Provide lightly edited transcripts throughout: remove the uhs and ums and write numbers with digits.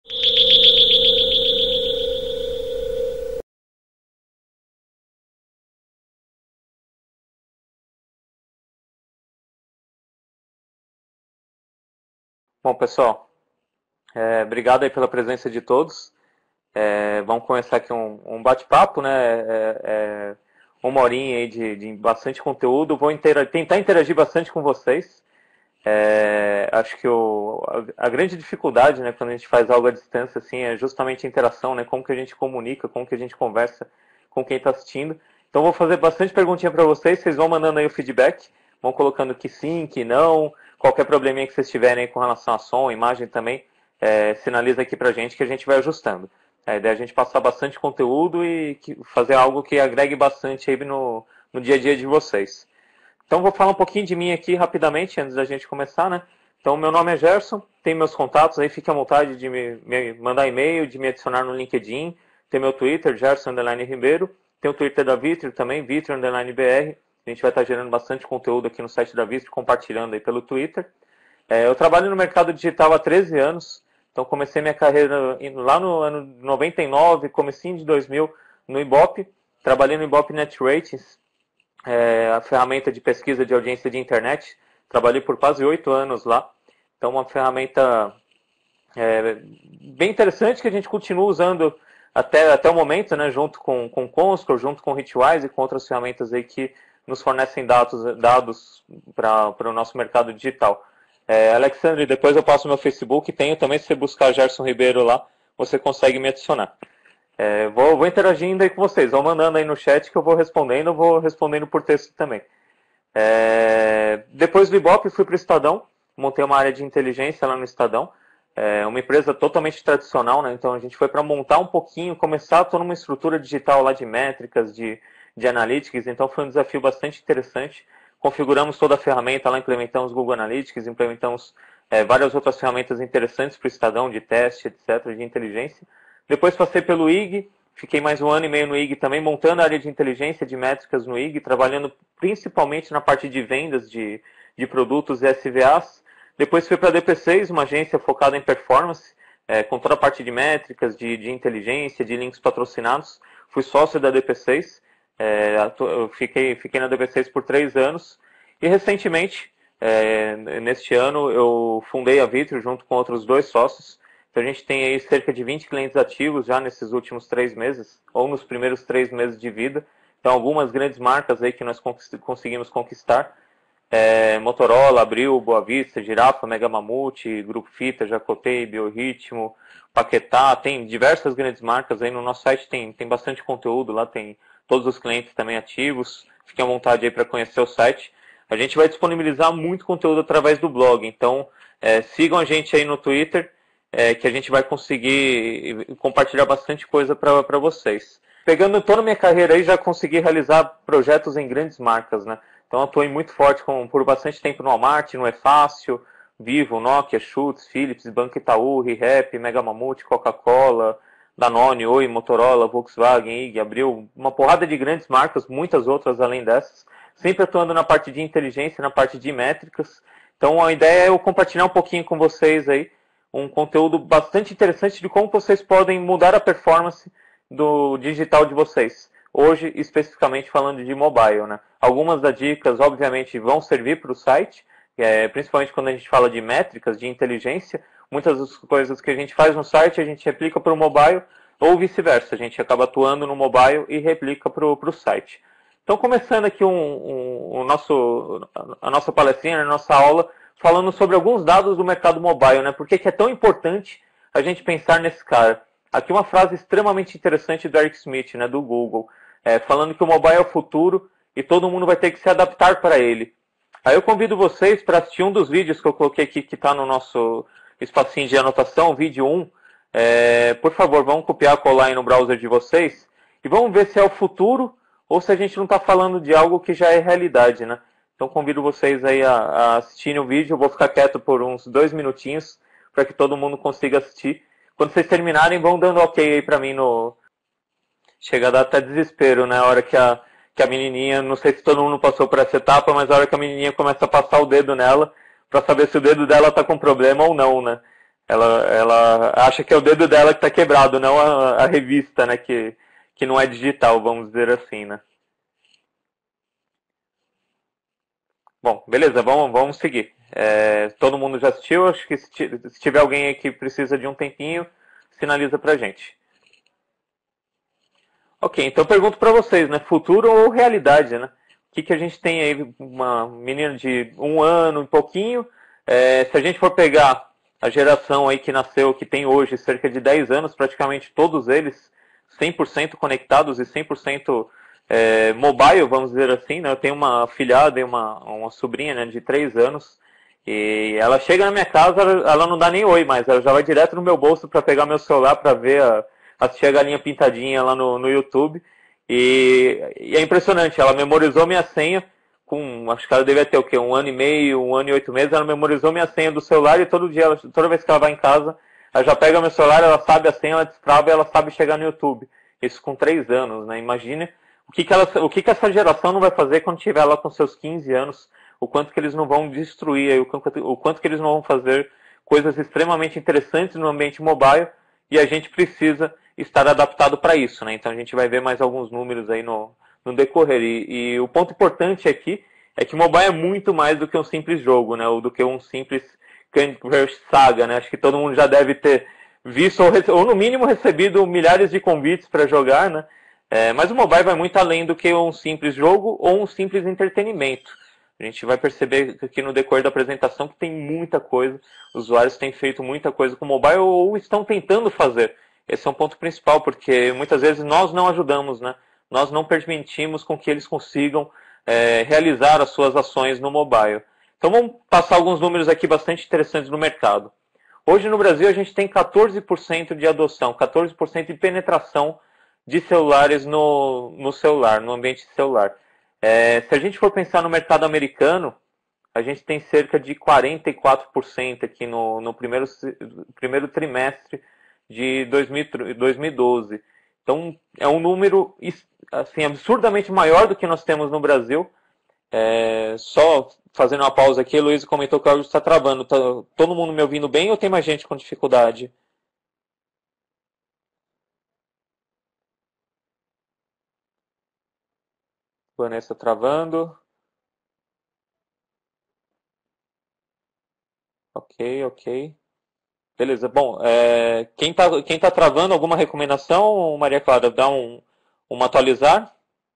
Bom, pessoal, obrigado aí pela presença de todos. Vamos começar aqui um bate-papo, né? Uma horinha aí de bastante conteúdo. Vou tentar interagir bastante com vocês. Acho que a grande dificuldade, né, quando a gente faz algo à distância, assim, é justamente a interação, né? Como que a gente comunica, como que a gente conversa com quem está assistindo. Então, vou fazer bastante perguntinha para vocês. Vocês vão mandando aí o feedback, vão colocando que sim, que não. Qualquer probleminha que vocês tiverem aí com relação a som, imagem também, sinaliza aqui para a gente que a gente vai ajustando. A ideia é a gente passar bastante conteúdo e fazer algo que agregue bastante aí no dia a dia de vocês. Então vou falar um pouquinho de mim aqui rapidamente antes da gente começar, né? Então meu nome é Gerson, tem meus contatos aí, fique à vontade de me mandar e-mail, de me adicionar no LinkedIn, tem meu Twitter, Gerson_Ribeiro, tem o Twitter da Vitrio também, Vitrio_BR, a gente vai estar gerando bastante conteúdo aqui no site da Vitrio, compartilhando aí pelo Twitter. Eu trabalho no mercado digital há 13 anos, então comecei minha carreira lá no ano 99, comecinho de 2000, no Ibope, trabalhei no Ibope Net Ratings, a ferramenta de pesquisa de audiência de internet. Trabalhei por quase 8 anos lá. Então, uma ferramenta bem interessante que a gente continua usando até o momento, né, junto com o Comscore, junto com o Hitwise e com outras ferramentas aí que nos fornecem dados para o nosso mercado digital. Alexandre, depois eu passo meu Facebook, tenho também, se você buscar Gerson Ribeiro lá, você consegue me adicionar. Vou interagindo aí com vocês, vão mandando aí no chat que eu vou respondendo por texto também. Depois do Ibope fui para o Estadão, montei uma área de inteligência lá no Estadão, uma empresa totalmente tradicional, né? Então a gente foi para montar um pouquinho, começar toda uma estrutura digital lá de métricas, de analytics, então foi um desafio bastante interessante. Configuramos toda a ferramenta lá, implementamos Google Analytics, implementamos várias outras ferramentas interessantes para o Estadão, de teste, etc., de inteligência. Depois passei pelo IG, fiquei mais um ano e meio no IG também, montando a área de inteligência de métricas no IG, trabalhando principalmente na parte de vendas de produtos e SVAs. Depois fui para a DP6, uma agência focada em performance, com toda a parte de métricas, de inteligência, de links patrocinados. Fui sócio da DP6, eu fiquei na DP6 por 3 anos. E recentemente, neste ano, eu fundei a Vitrio junto com outros 2 sócios. Então a gente tem aí cerca de 20 clientes ativos já nesses últimos 3 meses, ou nos primeiros 3 meses de vida. Então algumas grandes marcas aí que nós conseguimos conquistar. Motorola, Abril, Boa Vista, Girafa, Mega Mamute, Grupo Fita, Jacotei, Biorritmo, Paquetá, tem diversas grandes marcas aí no nosso site, tem bastante conteúdo lá, tem todos os clientes também ativos, fiquem à vontade aí para conhecer o site. A gente vai disponibilizar muito conteúdo através do blog, então sigam a gente aí no Twitter, que a gente vai conseguir compartilhar bastante coisa para vocês. Pegando toda a minha carreira aí, já consegui realizar projetos em grandes marcas, né? Então atuei muito forte por bastante tempo no Walmart, no eFácil, Vivo, Nokia, Schutz, Philips, Banco Itaú, ReHap, Mega Mamute, Coca-Cola, Danone, Oi, Motorola, Volkswagen, IG, Abril, uma porrada de grandes marcas, muitas outras além dessas, sempre atuando na parte de inteligência, na parte de métricas. Então a ideia é eu compartilhar um pouquinho com vocês aí um conteúdo bastante interessante de como vocês podem mudar a performance do digital de vocês. Hoje, especificamente falando de mobile, né? Algumas das dicas, obviamente, vão servir para o site, principalmente quando a gente fala de métricas, de inteligência. Muitas das coisas que a gente faz no site, a gente replica para o mobile, ou vice-versa. A gente acaba atuando no mobile e replica para o site. Então, começando aqui a nossa palestrinha, a nossa aula, falando sobre alguns dados do mercado mobile, né? Por que é tão importante a gente pensar nesse cara? Aqui uma frase extremamente interessante do Eric Schmidt, né, do Google, falando que o mobile é o futuro e todo mundo vai ter que se adaptar para ele. Aí eu convido vocês para assistir um dos vídeos que eu coloquei aqui, que está no nosso espacinho de anotação, vídeo 1. Por favor, vamos copiar e colar aí no browser de vocês e vamos ver se é o futuro ou se a gente não está falando de algo que já é realidade, né? Então convido vocês aí a assistirem o vídeo, eu vou ficar quieto por uns 2 minutinhos para que todo mundo consiga assistir. Quando vocês terminarem, vão dando ok aí para mim no... Chega a dar até desespero, né? A hora que a menininha, não sei se todo mundo passou por essa etapa, mas a hora que a menininha começa a passar o dedo nela, para saber se o dedo dela tá com problema ou não, né? Ela acha que é o dedo dela que está quebrado, não a revista, né? Que não é digital, vamos dizer assim, né? Bom, beleza, vamos seguir. Todo mundo já assistiu, acho que se tiver alguém aí que precisa de um tempinho, sinaliza pra gente. Ok, então eu pergunto para vocês, né? Futuro ou realidade, né? O que, que a gente tem aí, uma menina de 1 ano e pouquinho. Se a gente for pegar a geração aí que nasceu, que tem hoje cerca de 10 anos, praticamente todos eles 100% conectados e 100% mobile, vamos dizer assim, né? Eu tenho uma filhada e uma sobrinha, né, de 3 anos, e ela chega na minha casa, ela não dá nem oi mais, ela já vai direto no meu bolso para pegar meu celular para ver assistir a Galinha Pintadinha lá no YouTube. E é impressionante, ela memorizou minha senha acho que ela devia ter o quê? 1 ano e meio, 1 ano e 8 meses, ela memorizou minha senha do celular e todo dia, toda vez que ela vai em casa, ela já pega meu celular, ela sabe a senha, ela destrava e ela sabe chegar no YouTube. Isso com 3 anos, né? Imagine o que essa geração não vai fazer quando tiver lá com seus 15 anos, o quanto que eles não vão destruir, o quanto que eles não vão fazer coisas extremamente interessantes no ambiente mobile, e a gente precisa estar adaptado para isso, né? Então a gente vai ver mais alguns números aí no decorrer. E o ponto importante aqui é que o mobile é muito mais do que um simples jogo, né? Ou do que um simples Candy Crush Saga, né? Acho que todo mundo já deve ter visto ou no mínimo recebido milhares de convites para jogar, né? Mas o mobile vai muito além do que um simples jogo ou um simples entretenimento. A gente vai perceber aqui no decorrer da apresentação que tem muita coisa, os usuários têm feito muita coisa com o mobile ou estão tentando fazer. Esse é um ponto principal, porque muitas vezes nós não ajudamos, né? Nós não permitimos com que eles consigam realizar as suas ações no mobile. Então vamos passar alguns números aqui bastante interessantes no mercado. Hoje no Brasil a gente tem 14% de adoção, 14% de penetração de celulares no celular, no ambiente celular. Se a gente for pensar no mercado americano, a gente tem cerca de 44% aqui no primeiro trimestre de 2012. Então, é um número assim, absurdamente maior do que nós temos no Brasil. Só fazendo uma pausa aqui, a Luísa comentou que o áudio está travando. Tá todo mundo me ouvindo bem ou tem mais gente com dificuldade? Vanessa travando. Ok, ok. Beleza. Bom, quem tá travando, alguma recomendação, Maria Clara? Dá uma atualizar?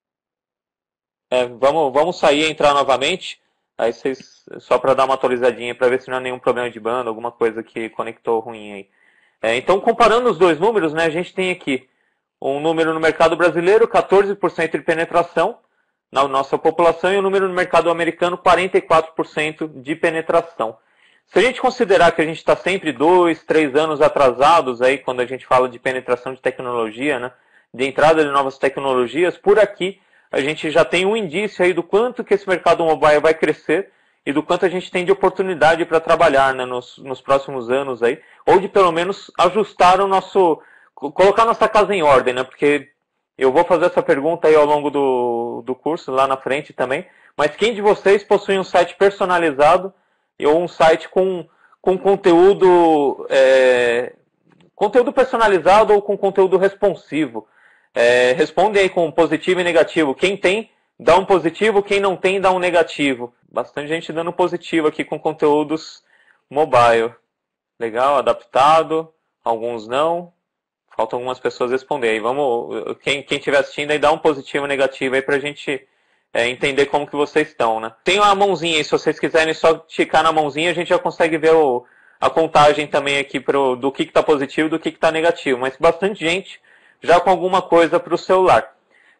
Vamos sair e entrar novamente. Aí vocês, só para dar uma atualizadinha, para ver se não há nenhum problema de banda, alguma coisa que conectou ruim aí. Então, comparando os dois números, né, a gente tem aqui um número no mercado brasileiro, 14% de penetração na nossa população, e o número no mercado americano, 44% de penetração. Se a gente considerar que a gente está sempre 2, 3 anos atrasados aí, quando a gente fala de penetração de tecnologia, né, de entrada de novas tecnologias, por aqui a gente já tem um indício aí do quanto que esse mercado mobile vai crescer e do quanto a gente tem de oportunidade para trabalhar, né, nos próximos anos aí, ou de pelo menos ajustar colocar nossa casa em ordem, né, porque eu vou fazer essa pergunta aí ao longo do curso, lá na frente também, mas quem de vocês possui um site personalizado ou um site com conteúdo, conteúdo personalizado ou com conteúdo responsivo? Responde aí com positivo e negativo. Quem tem, dá um positivo. Quem não tem, dá um negativo. Bastante gente dando positivo aqui com conteúdos mobile. Legal, adaptado. Alguns não. Faltam algumas pessoas responder aí. Quem estiver assistindo aí, dá um positivo e negativo aí pra gente entender como que vocês estão, né? Tem uma mãozinha aí, se vocês quiserem só ticar na mãozinha, a gente já consegue ver a contagem também aqui do que está positivo e do que está negativo. Mas bastante gente já com alguma coisa para o celular.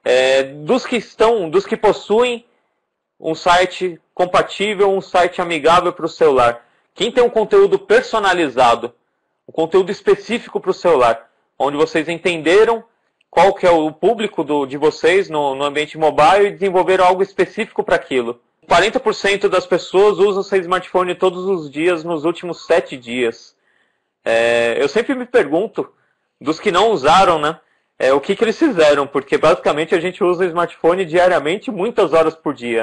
Dos que possuem um site compatível, um site amigável para o celular. Quem tem um conteúdo personalizado, um conteúdo específico para o celular, onde vocês entenderam qual que é o público de vocês no ambiente mobile e desenvolveram algo específico para aquilo. 40% das pessoas usam seu smartphone todos os dias nos últimos 7 dias. Eu sempre me pergunto, dos que não usaram, né? O que eles fizeram, porque basicamente a gente usa o smartphone diariamente, muitas horas por dia, né?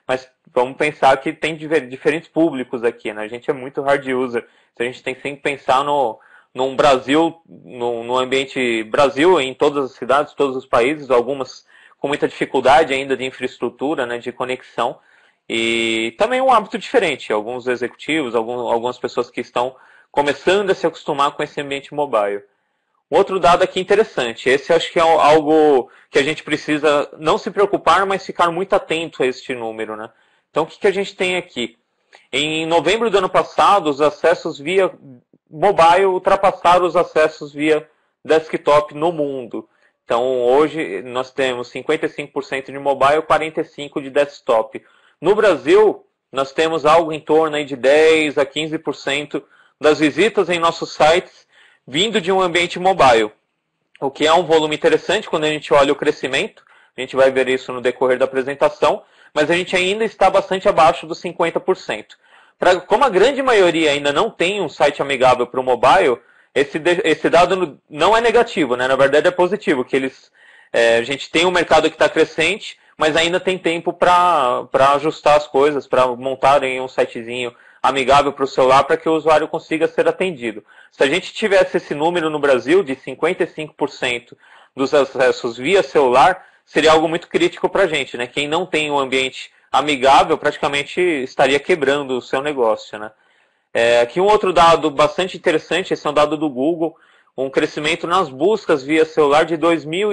mas vamos pensar que tem diferentes públicos aqui, né? A gente é muito hard user, então a gente tem que sempre pensar num Brasil, no ambiente Brasil, em todas as cidades, todos os países, algumas com muita dificuldade ainda de infraestrutura, né, de conexão, e também um hábito diferente. Alguns executivos, algumas pessoas que estão começando a se acostumar com esse ambiente mobile. Um outro dado aqui interessante, esse acho que é algo que a gente precisa não se preocupar, mas ficar muito atento a este número, né? Então, o que a gente tem aqui? Em novembro do ano passado, os acessos via mobile ultrapassaram os acessos via desktop no mundo. Então, hoje nós temos 55% de mobile, 45% de desktop. No Brasil, nós temos algo em torno aí de 10% a 15% das visitas em nossos sites vindo de um ambiente mobile, o que é um volume interessante quando a gente olha o crescimento. A gente vai ver isso no decorrer da apresentação, mas a gente ainda está bastante abaixo dos 50%. Como a grande maioria ainda não tem um site amigável para o mobile, esse dado não é negativo, né? Na verdade é positivo, que a gente tem um mercado que está crescente, mas ainda tem tempo para ajustar as coisas, para montarem um sitezinho amigável para o celular para que o usuário consiga ser atendido. Se a gente tivesse esse número no Brasil de 55% dos acessos via celular, seria algo muito crítico para a gente, né? Quem não tem um ambiente amigável praticamente estaria quebrando o seu negócio, né? Aqui um outro dado bastante interessante, esse é um dado do Google, um crescimento nas buscas via celular de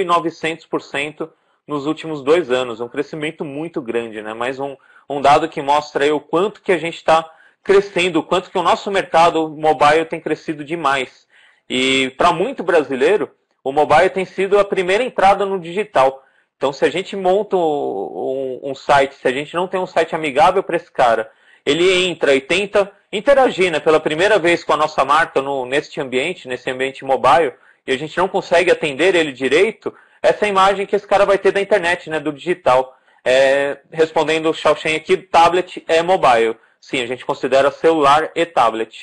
2.900% nos últimos 2 anos, um crescimento muito grande, né? Mais um dado que mostra aí o quanto que a gente está crescendo, o quanto que o nosso mercado mobile tem crescido demais. E para muito brasileiro, o mobile tem sido a primeira entrada no digital. Então, se a gente monta um site, se a gente não tem um site amigável para esse cara, ele entra e tenta interagir, né, pela primeira vez com a nossa marca nesse ambiente mobile, e a gente não consegue atender ele direito, essa é a imagem que esse cara vai ter da internet, né, do digital. Respondendo o Xiaoxen aqui, tablet é mobile. Sim, a gente considera celular e tablet.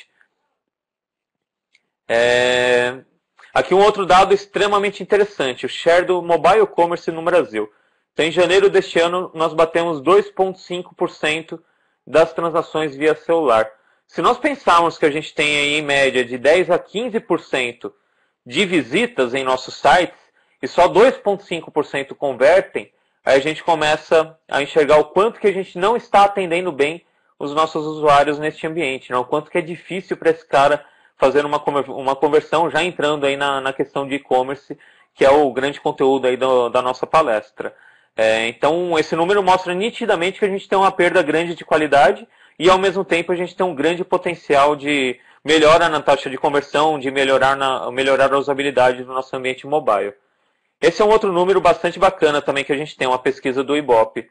Aqui um outro dado extremamente interessante, o share do mobile commerce no Brasil. Então, em janeiro deste ano, nós batemos 2,5% das transações via celular. Se nós pensarmos que a gente tem aí, em média de 10 a 15% de visitas em nossos sites, e só 2,5% convertem, aí a gente começa a enxergar o quanto que a gente não está atendendo bem os nossos usuários neste ambiente, né? O quanto que é difícil para esse cara fazer uma conversão, já entrando aí na questão de e-commerce, que é o grande conteúdo aí da nossa palestra. Então, esse número mostra nitidamente que a gente tem uma perda grande de qualidade e, ao mesmo tempo, a gente tem um grande potencial de melhora na taxa de conversão, de melhorar a usabilidade do nosso ambiente mobile. Esse é um outro número bastante bacana também que a gente tem, uma pesquisa do Ibope.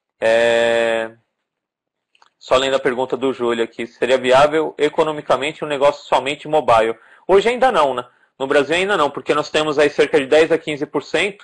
Só lendo a pergunta do Júlio aqui, seria viável economicamente um negócio somente mobile? Hoje ainda não, né? No Brasil ainda não, porque nós temos aí cerca de 10 a 15%.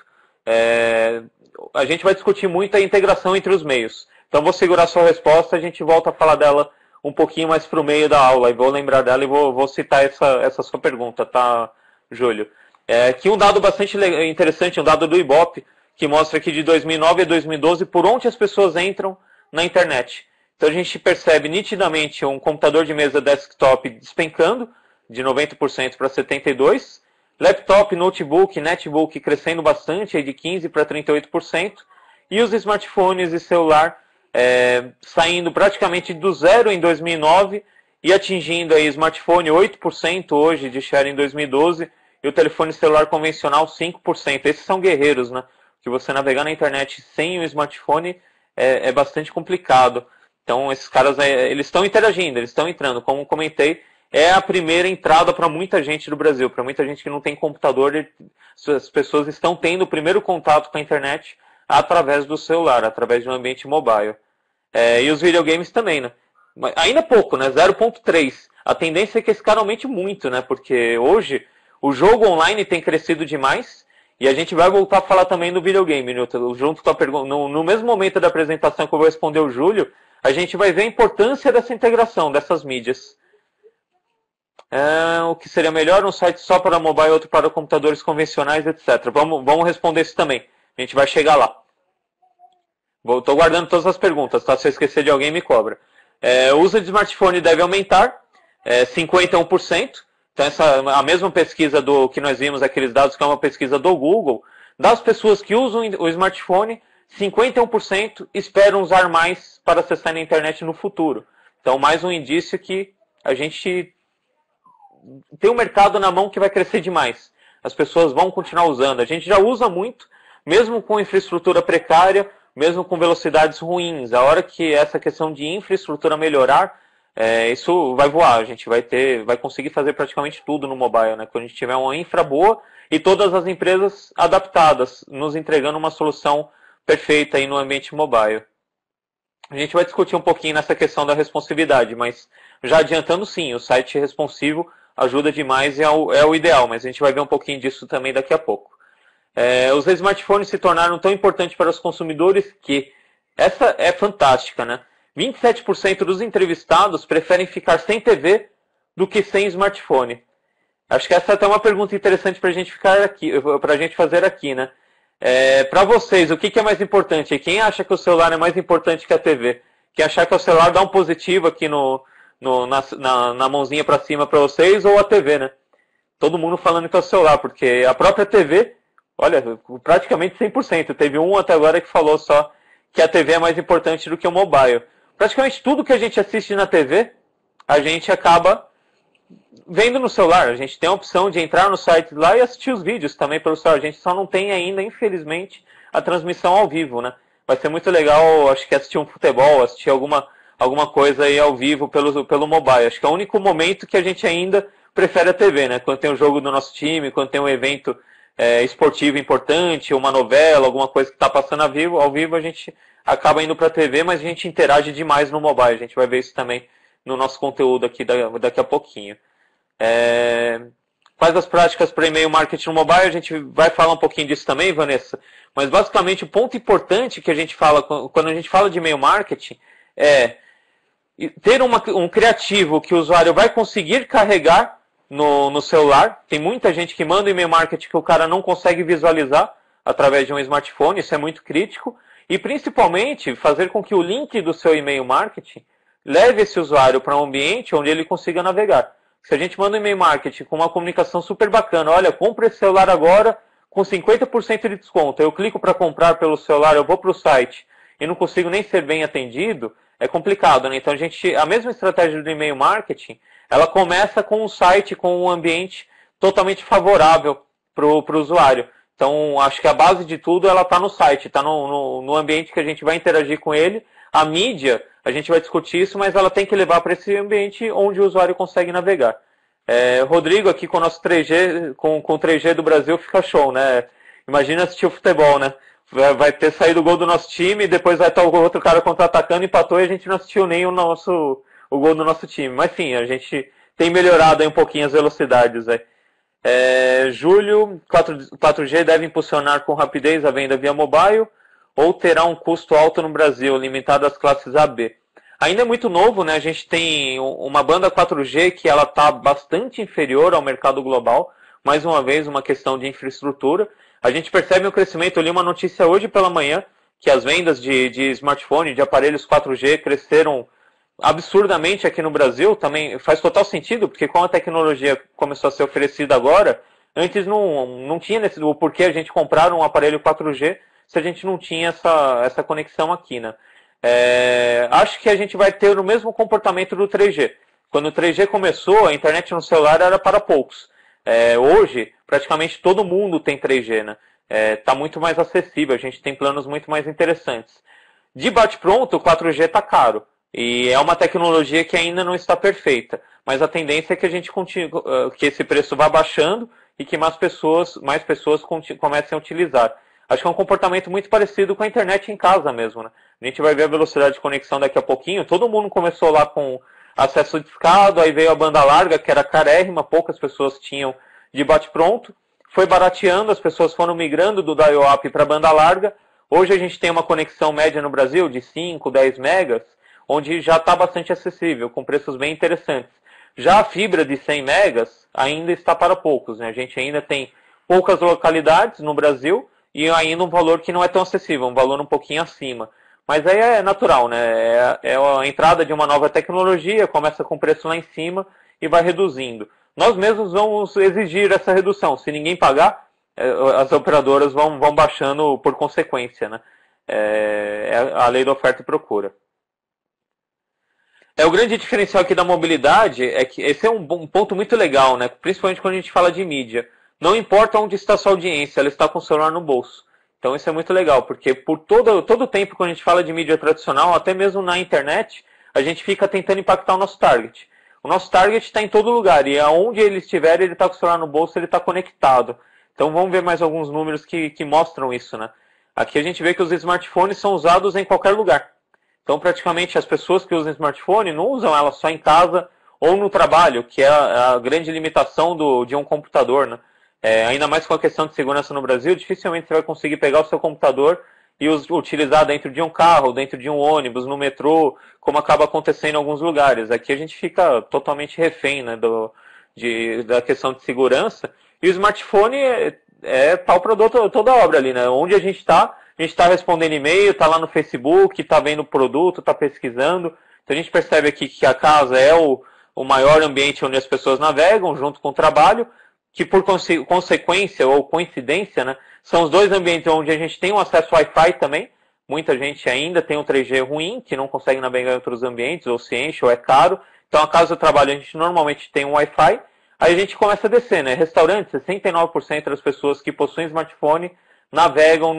A gente vai discutir muito a integração entre os meios. Então vou segurar a sua resposta, a gente volta a falar dela um pouquinho mais para o meio da aula, e vou lembrar dela e vou citar essa sua pergunta, tá, Júlio? Aqui um dado bastante interessante, um dado do Ibope, que mostra que de 2009 a 2012, por onde as pessoas entram na internet. Então a gente percebe nitidamente um computador de mesa desktop despencando, de 90% para 72%, laptop, notebook, netbook crescendo bastante, de 15% para 38%, e os smartphones e celular saindo praticamente do zero em 2009 e atingindo aí smartphone 8% hoje de share em 2012 e o telefone celular convencional 5%. Esses são guerreiros, né? Que você navegar na internet sem o smartphone é bastante complicado. Então esses caras eles estão interagindo, eles estão entrando. Como comentei, é a primeira entrada para muita gente do Brasil, para muita gente que não tem computador, as pessoas estão tendo o primeiro contato com a internet através do celular, através de um ambiente mobile. E os videogames também, né? Ainda pouco, né? 0,3. A tendência é que esse cara aumente muito, né? Porque hoje o jogo online tem crescido demais e a gente vai voltar a falar também do videogame, Newton. Junto com a pergunta, no mesmo momento da apresentação que eu vou responder o Júlio, a gente vai ver a importância dessa integração dessas mídias. O que seria melhor? Um site só para mobile, outro para computadores convencionais, etc. Vamos responder isso também. A gente vai chegar lá. Estou guardando todas as perguntas, tá? Se eu esquecer de alguém, me cobra. O uso de smartphone deve aumentar, 51%. Então, a mesma pesquisa que nós vimos, aqueles dados que é uma pesquisa do Google, das pessoas que usam o smartphone, 51% esperam usar mais para acessar a internet no futuro. Então, mais um indício que a gente tem um mercado na mão que vai crescer demais. As pessoas vão continuar usando. A gente já usa muito, mesmo com infraestrutura precária, mesmo com velocidades ruins. A hora que essa questão de infraestrutura melhorar, isso vai voar. A gente vai conseguir fazer praticamente tudo no mobile, né? Quando a gente tiver uma infra boa e todas as empresas adaptadas, nos entregando uma solução perfeita aí no ambiente mobile. A gente vai discutir um pouquinho nessa questão da responsividade, mas já adiantando sim, o site responsivo ajuda demais e é o ideal, mas a gente vai ver um pouquinho disso também daqui a pouco. Os smartphones se tornaram tão importantes para os consumidores que essa é fantástica, né? 27% dos entrevistados preferem ficar sem TV do que sem smartphone. Acho que essa é até uma pergunta interessante para a gente fazer aqui, né? Para vocês, o que é mais importante? Quem acha que o celular é mais importante que a TV? Quem achar que o celular dá um positivo aqui na mãozinha para cima para vocês, ou a TV, né? Todo mundo falando que é o celular, porque a própria TV, olha, praticamente 100%. Teve um até agora que falou só que a TV é mais importante do que o mobile. Praticamente tudo que a gente assiste na TV, a gente acaba vendo no celular. A gente tem a opção de entrar no site lá e assistir os vídeos também pelo celular. A gente só não tem ainda, infelizmente, a transmissão ao vivo, né? Vai ser muito legal, acho que assistir um futebol, assistir alguma coisa aí ao vivo pelo mobile. Acho que é o único momento que a gente ainda prefere a TV, né? Quando tem um jogo do nosso time, quando tem um evento esportivo importante, uma novela, alguma coisa que está passando ao vivo, a gente acaba indo para a TV, mas a gente interage demais no mobile. A gente vai ver isso também no nosso conteúdo aqui daqui a pouquinho. Quais as práticas para e-mail marketing no mobile? A gente vai falar um pouquinho disso também, Vanessa. Mas basicamente o ponto importante que a gente fala quando a gente fala de e-mail marketing é ter um criativo que o usuário vai conseguir carregar no celular. Tem muita gente que manda e-mail marketing que o cara não consegue visualizar através de um smartphone, isso é muito crítico. E principalmente fazer com que o link do seu e-mail marketing leve esse usuário para um ambiente onde ele consiga navegar. Se a gente manda um e-mail marketing com uma comunicação super bacana, olha, compre esse celular agora com 50% de desconto, eu clico para comprar pelo celular, eu vou para o site e não consigo nem ser bem atendido, é complicado, né? Então a mesma estratégia do e-mail marketing, ela começa com um site, com um ambiente totalmente favorável para o usuário. Então, acho que a base de tudo ela está no site, está no ambiente que a gente vai interagir com ele. A mídia, a gente vai discutir isso, mas ela tem que levar para esse ambiente onde o usuário consegue navegar. Rodrigo, aqui com o nosso 3G, com o 3G do Brasil, fica show, né? Imagina assistir o futebol, né? Vai ter saído o gol do nosso time, depois vai estar o outro cara contra-atacando, empatou e a gente não assistiu nem o gol do nosso time. Mas sim, a gente tem melhorado aí um pouquinho as velocidades aí. Julho, 4G deve impulsionar com rapidez a venda via mobile ou terá um custo alto no Brasil, limitado às classes A, B? Ainda é muito novo, né? A gente tem uma banda 4G que ela está bastante inferior ao mercado global. Mais uma vez, uma questão de infraestrutura. A gente percebe um crescimento, eu li uma notícia hoje pela manhã, que as vendas de smartphone, de aparelhos 4G cresceram absurdamente aqui no Brasil. Também faz total sentido, porque com a tecnologia começou a ser oferecida agora, antes não tinha o porquê a gente comprar um aparelho 4G se a gente não tinha essa conexão aqui, né? Acho que a gente vai ter o mesmo comportamento do 3G. Quando o 3G começou, a internet no celular era para poucos. Hoje, praticamente todo mundo tem 3G, né? Tá muito mais acessível, a gente tem planos muito mais interessantes. De bate-pronto, o 4G está caro. E é uma tecnologia que ainda não está perfeita. Mas a tendência é que a gente que esse preço vá baixando e que mais pessoas comecem a utilizar. Acho que é um comportamento muito parecido com a internet em casa mesmo, né? A gente vai ver a velocidade de conexão daqui a pouquinho. Todo mundo começou lá com acesso discado, aí veio a banda larga, que era carérrima, poucas pessoas tinham de bate-pronto. Foi barateando, as pessoas foram migrando do dial-up para a banda larga. Hoje a gente tem uma conexão média no Brasil de 5, 10 megas, onde já está bastante acessível, com preços bem interessantes. Já a fibra de 100 megas ainda está para poucos, né? A gente ainda tem poucas localidades no Brasil, e ainda um valor que não é tão acessível, um valor um pouquinho acima. Mas aí é natural, né? É a entrada de uma nova tecnologia, começa com preço lá em cima e vai reduzindo. Nós mesmos vamos exigir essa redução. Se ninguém pagar, as operadoras vão baixando por consequência, né? É a lei da oferta e procura. O grande diferencial aqui da mobilidade é que esse é um ponto muito legal, né? Principalmente quando a gente fala de mídia. Não importa onde está a sua audiência, ela está com o celular no bolso. Então isso é muito legal, porque por todo o tempo quando a gente fala de mídia tradicional, até mesmo na internet, a gente fica tentando impactar o nosso target. O nosso target está em todo lugar, e aonde ele estiver, ele está com o celular no bolso, ele está conectado. Então vamos ver mais alguns números que mostram isso, né? Aqui a gente vê que os smartphones são usados em qualquer lugar. Então, praticamente, as pessoas que usam smartphone não usam ela só em casa ou no trabalho, que é a grande limitação de um computador, né? Ainda mais com a questão de segurança no Brasil, dificilmente você vai conseguir pegar o seu computador e utilizar dentro de um carro, dentro de um ônibus, no metrô, como acaba acontecendo em alguns lugares. Aqui a gente fica totalmente refém, né, da questão de segurança. E o smartphone é pau para toda a obra ali, né? Onde a gente está respondendo e-mail, está lá no Facebook, está vendo o produto, está pesquisando. Então a gente percebe aqui que a casa é o maior ambiente onde as pessoas navegam, junto com o trabalho, que por consequência ou coincidência, né, são os dois ambientes onde a gente tem um acesso Wi-Fi também. Muita gente ainda tem um 3G ruim, que não consegue navegar em outros ambientes, ou se enche, ou é caro. Então a casa do trabalho a gente normalmente tem um Wi-Fi. Aí a gente começa a descer, né? Restaurantes, 69% das pessoas que possuem smartphone navegam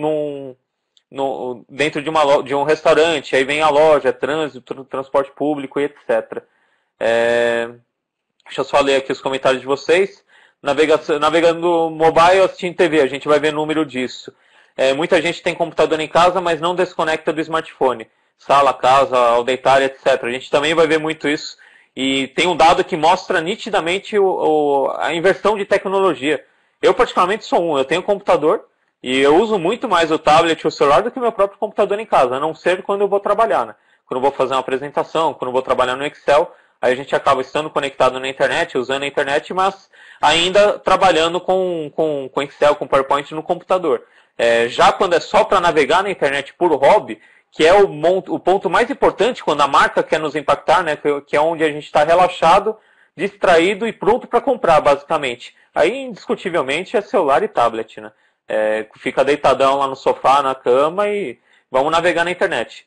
dentro de um restaurante, aí vem a loja, trânsito, transporte público e etc. Deixa eu só ler aqui os comentários de vocês. Navegando mobile, assistindo TV, a gente vai ver número disso. Muita gente tem computador em casa, mas não desconecta do smartphone. Sala, casa, ao deitar, etc. A gente também vai ver muito isso. E tem um dado que mostra nitidamente a inversão de tecnologia. Eu particularmente sou eu tenho um computador e eu uso muito mais o tablet ou o celular do que o meu próprio computador em casa, a não ser quando eu vou trabalhar, né? Quando eu vou fazer uma apresentação, quando eu vou trabalhar no Excel, aí a gente acaba estando conectado na internet, usando a internet, mas ainda trabalhando com Excel, com PowerPoint no computador. Já quando é só para navegar na internet por hobby, que é o ponto mais importante quando a marca quer nos impactar, né? Que é onde a gente está relaxado, distraído e pronto para comprar, basicamente. Aí, indiscutivelmente, é celular e tablet, né? Fica deitadão lá no sofá, na cama e vamos navegar na internet.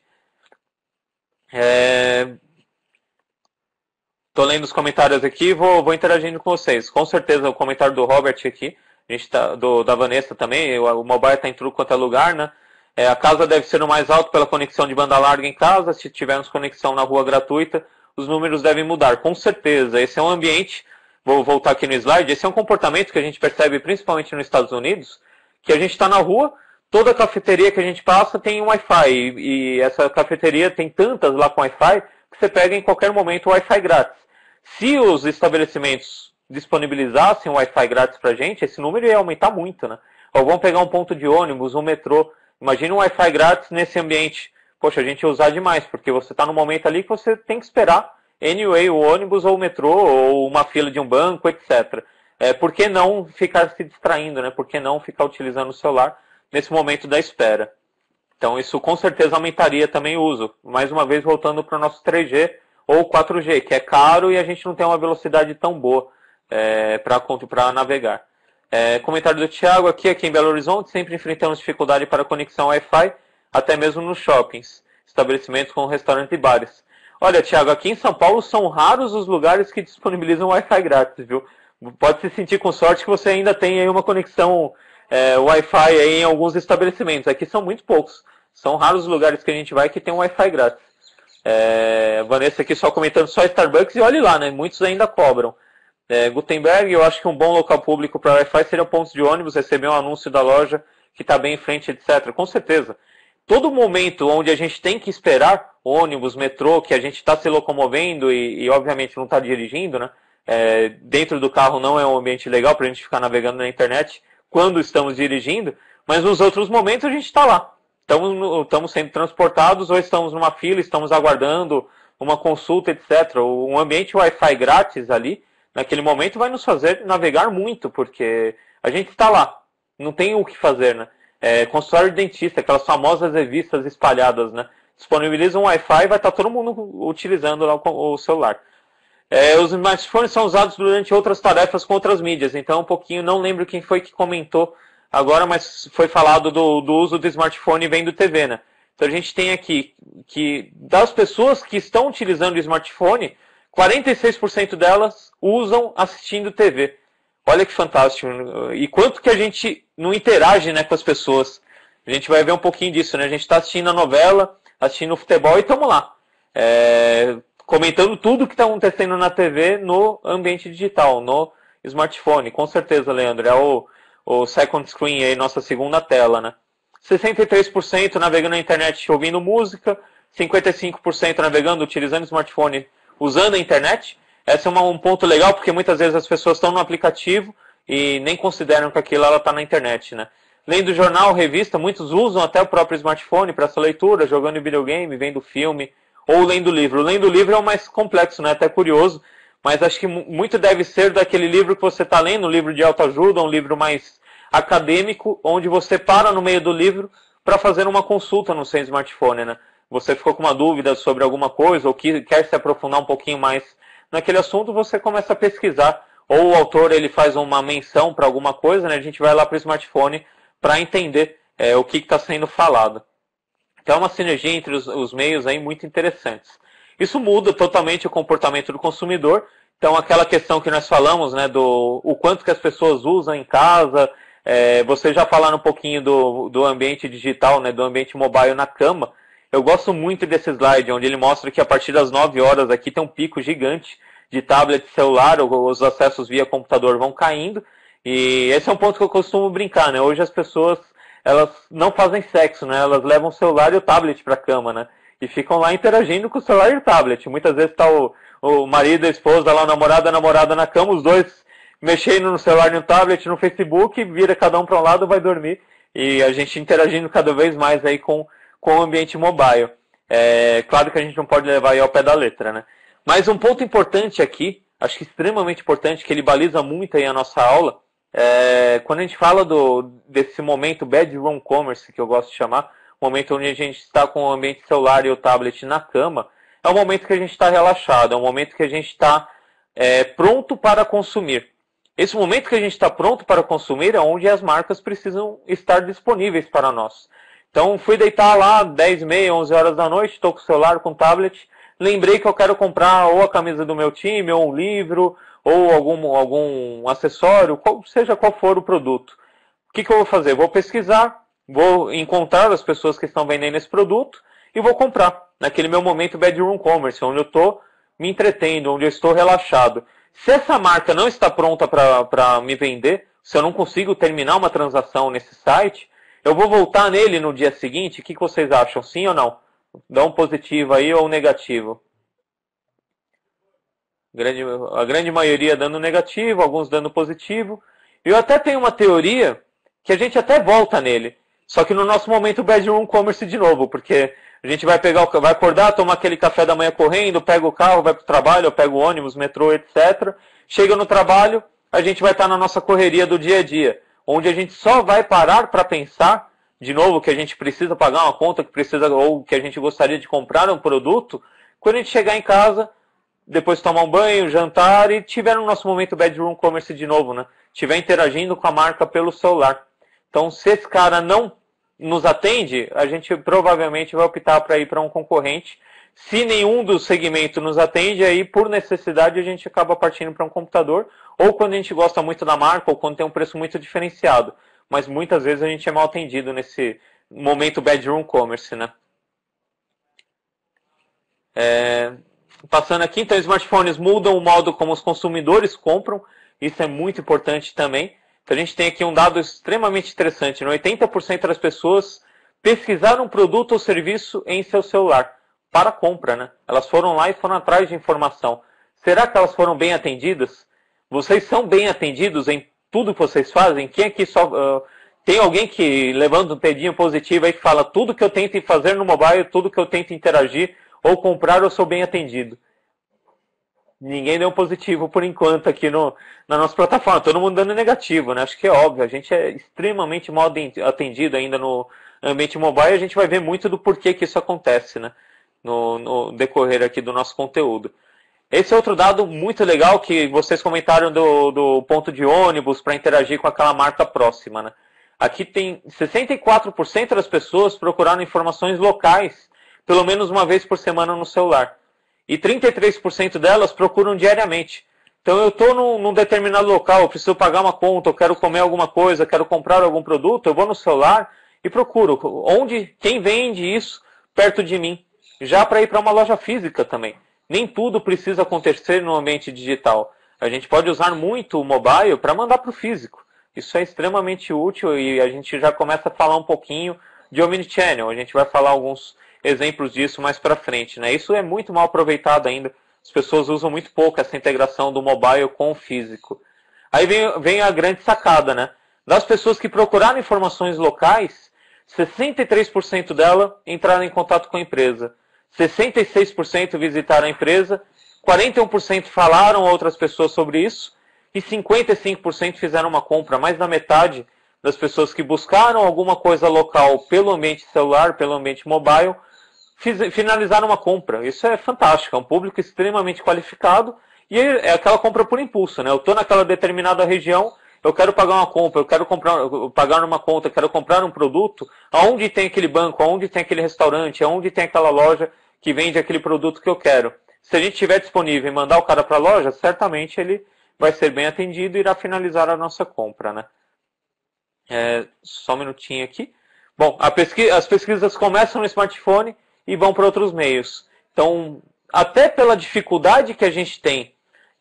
Tô lendo os comentários aqui e vou interagindo com vocês. Com certeza o comentário do Robert aqui, a gente da Vanessa também, o mobile está em tudo quanto é lugar, né? A casa deve ser o mais alto pela conexão de banda larga em casa. Se tivermos conexão na rua gratuita, os números devem mudar. Com certeza, esse é um ambiente, vou voltar aqui no slide, esse é um comportamento que a gente percebe principalmente nos Estados Unidos, que a gente está na rua, toda cafeteria que a gente passa tem um Wi-Fi, e essa cafeteria tem tantas lá com Wi-Fi, que você pega em qualquer momento o Wi-Fi grátis. Se os estabelecimentos disponibilizassem o Wi-Fi grátis para a gente, esse número ia aumentar muito, né? Ou vamos pegar um ponto de ônibus, um metrô. Imagina um Wi-Fi grátis nesse ambiente. Poxa, a gente ia usar demais, porque você está no momento ali que você tem que esperar anyway, o ônibus ou o metrô, ou uma fila de um banco, etc. Por que não ficar se distraindo, né? Por que não ficar utilizando o celular nesse momento da espera? Então isso com certeza aumentaria também o uso. Mais uma vez voltando para o nosso 3G ou 4G, que é caro e a gente não tem uma velocidade tão boa para navegar. Comentário do Thiago aqui em Belo Horizonte, sempre enfrentamos dificuldade para conexão Wi-Fi, até mesmo nos shoppings, estabelecimentos com restaurantes e bares. Olha, Thiago, aqui em São Paulo são raros os lugares que disponibilizam Wi-Fi grátis, viu? Pode se sentir com sorte que você ainda tem aí uma conexão Wi-Fi aí em alguns estabelecimentos. Aqui são muito poucos. São raros os lugares que a gente vai que tem um Wi-Fi grátis. Vanessa aqui só comentando só Starbucks e olhe lá, né? Muitos ainda cobram. Gutenberg, eu acho que um bom local público para Wi-Fi seria pontos de ônibus, receber um anúncio da loja que está bem em frente, etc. Com certeza. Todo momento onde a gente tem que esperar ônibus, metrô, que a gente está se locomovendo e obviamente não está dirigindo, né? Dentro do carro não é um ambiente legal para a gente ficar navegando na internet quando estamos dirigindo, mas nos outros momentos a gente está lá. Estamos sendo transportados ou estamos numa fila, estamos aguardando uma consulta, etc. Um ambiente Wi-Fi grátis ali, naquele momento vai nos fazer navegar muito, porque a gente está lá, não tem o que fazer, né? consultório de dentista, aquelas famosas revistas espalhadas, né? Disponibiliza um Wi-Fi e vai estar todo mundo utilizando lá o celular. Os smartphones são usados durante outras tarefas com outras mídias, então um pouquinho, não lembro quem foi que comentou agora, mas foi falado do uso do smartphone vendo TV, né? Então a gente tem aqui que das pessoas que estão utilizando o smartphone, 46% delas usam assistindo TV. Olha que fantástico. E quanto que a gente não interage, né, com as pessoas. A gente vai ver um pouquinho disso, né? A gente está assistindo a novela, assistindo o futebol e estamos lá. Comentando tudo que está acontecendo na TV no ambiente digital, no smartphone. Com certeza, Leandro. É o second screen aí, nossa segunda tela, né? 63% navegando na internet ouvindo música, 55% navegando utilizando o smartphone usando a internet. Esse é um ponto legal, porque muitas vezes as pessoas estão no aplicativo e nem consideram que aquilo está na internet, né? Lendo jornal, revista, muitos usam até o próprio smartphone para essa leitura, jogando videogame, vendo filme ou lendo livro. Lendo livro é o mais complexo, né? Até curioso, mas acho que muito deve ser daquele livro que você está lendo, um livro de autoajuda, um livro mais acadêmico, onde você para no meio do livro para fazer uma consulta no seu smartphone, né? Você ficou com uma dúvida sobre alguma coisa ou quer se aprofundar um pouquinho mais naquele assunto, você começa a pesquisar. Ou o autor ele faz uma menção para alguma coisa, né? A gente vai lá para o smartphone para entender o que está sendo falado. Então é uma sinergia entre os meios aí muito interessantes. Isso muda totalmente o comportamento do consumidor. Então aquela questão que nós falamos, né, o quanto que as pessoas usam em casa, você já falaram um pouquinho do ambiente digital, né, do ambiente mobile na cama. Eu gosto muito desse slide, onde ele mostra que a partir das 9 horas aqui tem um pico gigante de tablet e celular, os acessos via computador vão caindo. E esse é um ponto que eu costumo brincar, né? Hoje as pessoas, elas não fazem sexo, né? Elas levam o celular e o tablet para a cama, né? E ficam lá interagindo com o celular e o tablet. Muitas vezes está o marido, a esposa, lá, a namorada na cama, os dois mexendo no celular e no tablet, no Facebook, vira cada um para um lado, vai dormir. E a gente interagindo cada vez mais aí com o ambiente mobile. Claro que a gente não pode levar aí ao pé da letra, né? Mas um ponto importante aqui, acho que extremamente importante, que ele baliza muito aí a nossa aula, quando a gente fala desse momento bedroom commerce, que eu gosto de chamar, momento onde a gente está com o ambiente celular e o tablet na cama, é um momento que a gente está relaxado, é um momento que a gente está pronto para consumir. Esse momento que a gente está pronto para consumir é onde as marcas precisam estar disponíveis para nós. Então, fui deitar lá 10h30, 11 horas da noite, estou com o celular, com o tablet, lembrei que eu quero comprar ou a camisa do meu time, ou um livro, ou algum acessório, seja qual for o produto. O que eu vou fazer? Vou pesquisar, vou encontrar as pessoas que estão vendendo esse produto e vou comprar. Naquele meu momento bedroom commerce, onde eu estou me entretendo, onde eu estou relaxado. Se essa marca não está pronta para me vender, se eu não consigo terminar uma transação nesse site, eu vou voltar nele no dia seguinte. O que vocês acham? Sim ou não? Dá um positivo aí ou um negativo? A grande maioria dando negativo, alguns dando positivo. Eu até tenho uma teoria que a gente até volta nele. Só que no nosso momento bedroom commerce de novo, porque a gente vai acordar, tomar aquele café da manhã correndo, pega o carro, vai para o trabalho, eu pego o ônibus, metrô, etc. Chega no trabalho, a gente vai estar na nossa correria do dia a dia, onde a gente só vai parar para pensar, de novo, que a gente precisa pagar uma conta, ou que a gente gostaria de comprar um produto, quando a gente chegar em casa, depois tomar um banho, jantar e tiver no nosso momento bedroom commerce de novo, né? Estiver interagindo com a marca pelo celular. Então, se esse cara não nos atende, a gente provavelmente vai optar para ir para um concorrente. Se nenhum dos segmentos nos atende, aí por necessidade a gente acaba partindo para um computador, ou quando a gente gosta muito da marca, ou quando tem um preço muito diferenciado. Mas muitas vezes a gente é mal atendido nesse momento bedroom commerce, né? Passando aqui, então, smartphones mudam o modo como os consumidores compram. Isso é muito importante também. Então, a gente tem aqui um dado extremamente interessante. 80% das pessoas pesquisaram um produto ou serviço em seu celular para compra, né? Elas foram lá e foram atrás de informação. Será que elas foram bem atendidas? Vocês são bem atendidos em tudo que vocês fazem? Quem aqui só... tem alguém que levanta um dedinho positivo aí que fala tudo que eu tento fazer no mobile, tudo que eu tento interagir ou comprar, eu sou bem atendido? ninguém deu positivo por enquanto aqui na nossa plataforma. Todo mundo dando negativo, né? Acho que é óbvio. A gente é extremamente mal atendido ainda no ambiente mobile. E a gente vai ver muito do porquê que isso acontece, né? No decorrer aqui do nosso conteúdo. Esse é outro dado muito legal que vocês comentaram do ponto de ônibus para interagir com aquela marca próxima, né? Aqui tem 64% das pessoas procuraram informações locais pelo menos uma vez por semana no celular. E 33% delas procuram diariamente. Então eu estou num determinado local, eu preciso pagar uma conta, eu quero comer alguma coisa, quero comprar algum produto, eu vou no celular e procuro quem vende isso perto de mim. Já para ir para uma loja física também. Nem tudo precisa acontecer no ambiente digital. A gente pode usar muito o mobile para mandar para o físico. Isso é extremamente útil e a gente já começa a falar um pouquinho de Omnichannel. A gente vai falar alguns exemplos disso mais para frente, né? Isso é muito mal aproveitado ainda. As pessoas usam muito pouco essa integração do mobile com o físico. Aí vem a grande sacada, né? Das pessoas que procuraram informações locais, 63% dela entraram em contato com a empresa. 66% visitaram a empresa, 41% falaram a outras pessoas sobre isso e 55% fizeram uma compra. Mais da metade das pessoas que buscaram alguma coisa local pelo ambiente celular, pelo ambiente mobile, finalizaram uma compra. Isso é fantástico, é um público extremamente qualificado e é aquela compra por impulso, né? Eu estou naquela determinada região, eu quero pagar uma compra, eu quero pagar uma conta, eu quero comprar um produto, aonde tem aquele banco, aonde tem aquele restaurante, aonde tem aquela loja que vende aquele produto que eu quero. Se a gente tiver disponível e mandar o cara para a loja, certamente ele vai ser bem atendido e irá finalizar a nossa compra, né? Só um minutinho aqui. Bom, as pesquisas começam no smartphone e vão para outros meios. Então, até pela dificuldade que a gente tem,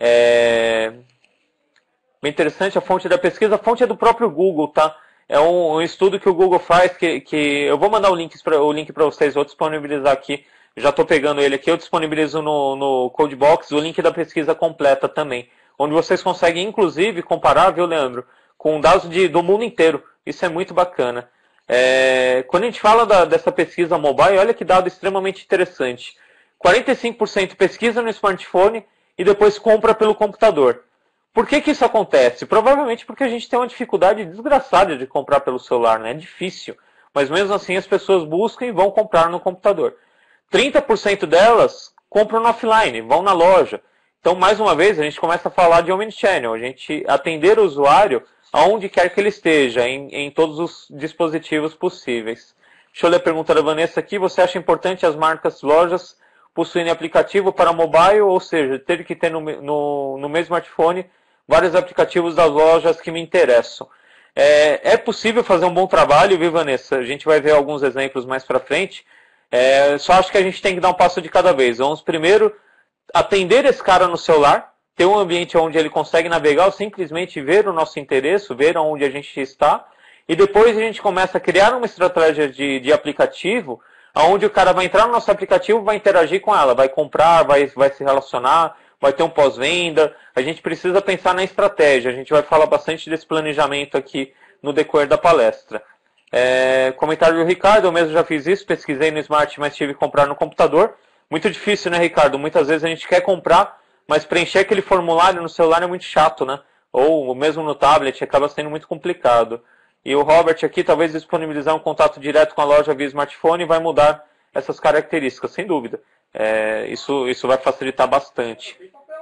bem interessante a fonte da pesquisa, a fonte é do próprio Google, tá? É um estudo que o Google faz, que eu vou mandar o link para vocês, vou disponibilizar aqui, já estou pegando ele aqui, eu disponibilizo no Codebox o link da pesquisa completa também, onde vocês conseguem, inclusive, comparar, viu, Leandro, com dados do mundo inteiro. Isso é muito bacana. Quando a gente fala dessa pesquisa mobile, olha que dado extremamente interessante. 45% pesquisa no smartphone e depois compra pelo computador. Por que isso acontece? Provavelmente porque a gente tem uma dificuldade desgraçada de comprar pelo celular, né? É difícil. Mas mesmo assim as pessoas buscam e vão comprar no computador. 30% delas compram no offline, vão na loja. Então, mais uma vez, a gente começa a falar de Omnichannel. A gente atender o usuário aonde quer que ele esteja, em todos os dispositivos possíveis. Deixa eu ler a pergunta da Vanessa aqui. Você acha importante as marcas lojas possuírem aplicativo para mobile, ou seja, ter que ter no meu smartphone vários aplicativos das lojas que me interessam? É possível fazer um bom trabalho, viu, Vanessa? A gente vai ver alguns exemplos mais para frente. Só acho que a gente tem que dar um passo de cada vez. Vamos primeiro atender esse cara no celular, ter um ambiente onde ele consegue navegar ou simplesmente ver o nosso interesse, ver onde a gente está, e depois a gente começa a criar uma estratégia de aplicativo, onde o cara vai entrar no nosso aplicativo, vai interagir com ela, vai comprar, vai se relacionar, vai ter um pós-venda. A gente precisa pensar na estratégia, a gente vai falar bastante desse planejamento aqui no decorrer da palestra. Comentário do Ricardo, eu mesmo já fiz isso, pesquisei no Smart, mas tive que comprar no computador. Muito difícil, né, Ricardo? Muitas vezes a gente quer comprar, mas preencher aquele formulário no celular é muito chato, né? Ou mesmo no tablet, acaba sendo muito complicado. E o Robert aqui, talvez disponibilizar um contato direto com a loja via smartphone vai mudar essas características, sem dúvida. Isso vai facilitar bastante.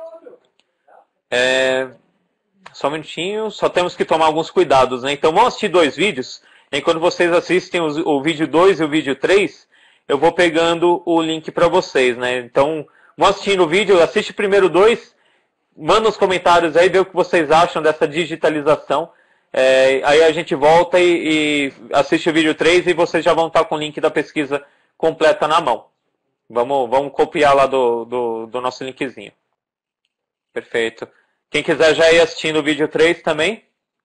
Só um minutinho, só temos que tomar alguns cuidados, né? Então vamos assistir 2 vídeos. Enquanto vocês assistem o vídeo 2 e o vídeo 3, eu vou pegando o link para vocês, né? Então, vão assistindo o vídeo, assiste primeiro 2, manda nos comentários aí, vê o que vocês acham dessa digitalização. Aí a gente volta e assiste o vídeo 3 e vocês já vão estar com o link da pesquisa completa na mão. Vamos copiar lá do nosso linkzinho. Perfeito. Quem quiser já ir assistindo o vídeo 3 também.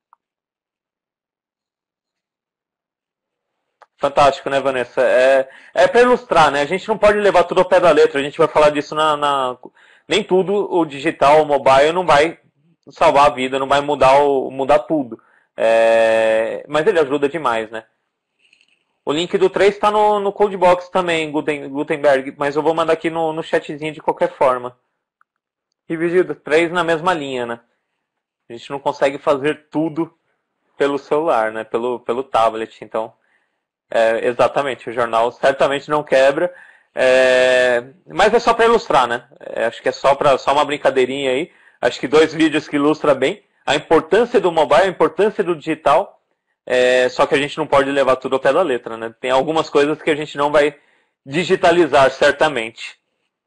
Fantástico, né, Vanessa? Para ilustrar, né? A gente não pode levar tudo ao pé da letra. A gente vai falar disso nem tudo o digital, o mobile, não vai salvar a vida, não vai mudar tudo. Mas ele ajuda demais, né? O link do 3 está no Codebox também, Gutenberg, mas eu vou mandar aqui no chatzinho de qualquer forma. Dividido, 3 na mesma linha, né? A gente não consegue fazer tudo pelo celular, né? Pelo tablet. Então, exatamente, o jornal certamente não quebra. Mas é só para ilustrar, né? Acho que é só uma brincadeirinha aí. Acho que 2 vídeos que ilustram bem a importância do mobile, a importância do digital. Só que a gente não pode levar tudo ao pé da letra, né? Tem algumas coisas que a gente não vai digitalizar, certamente.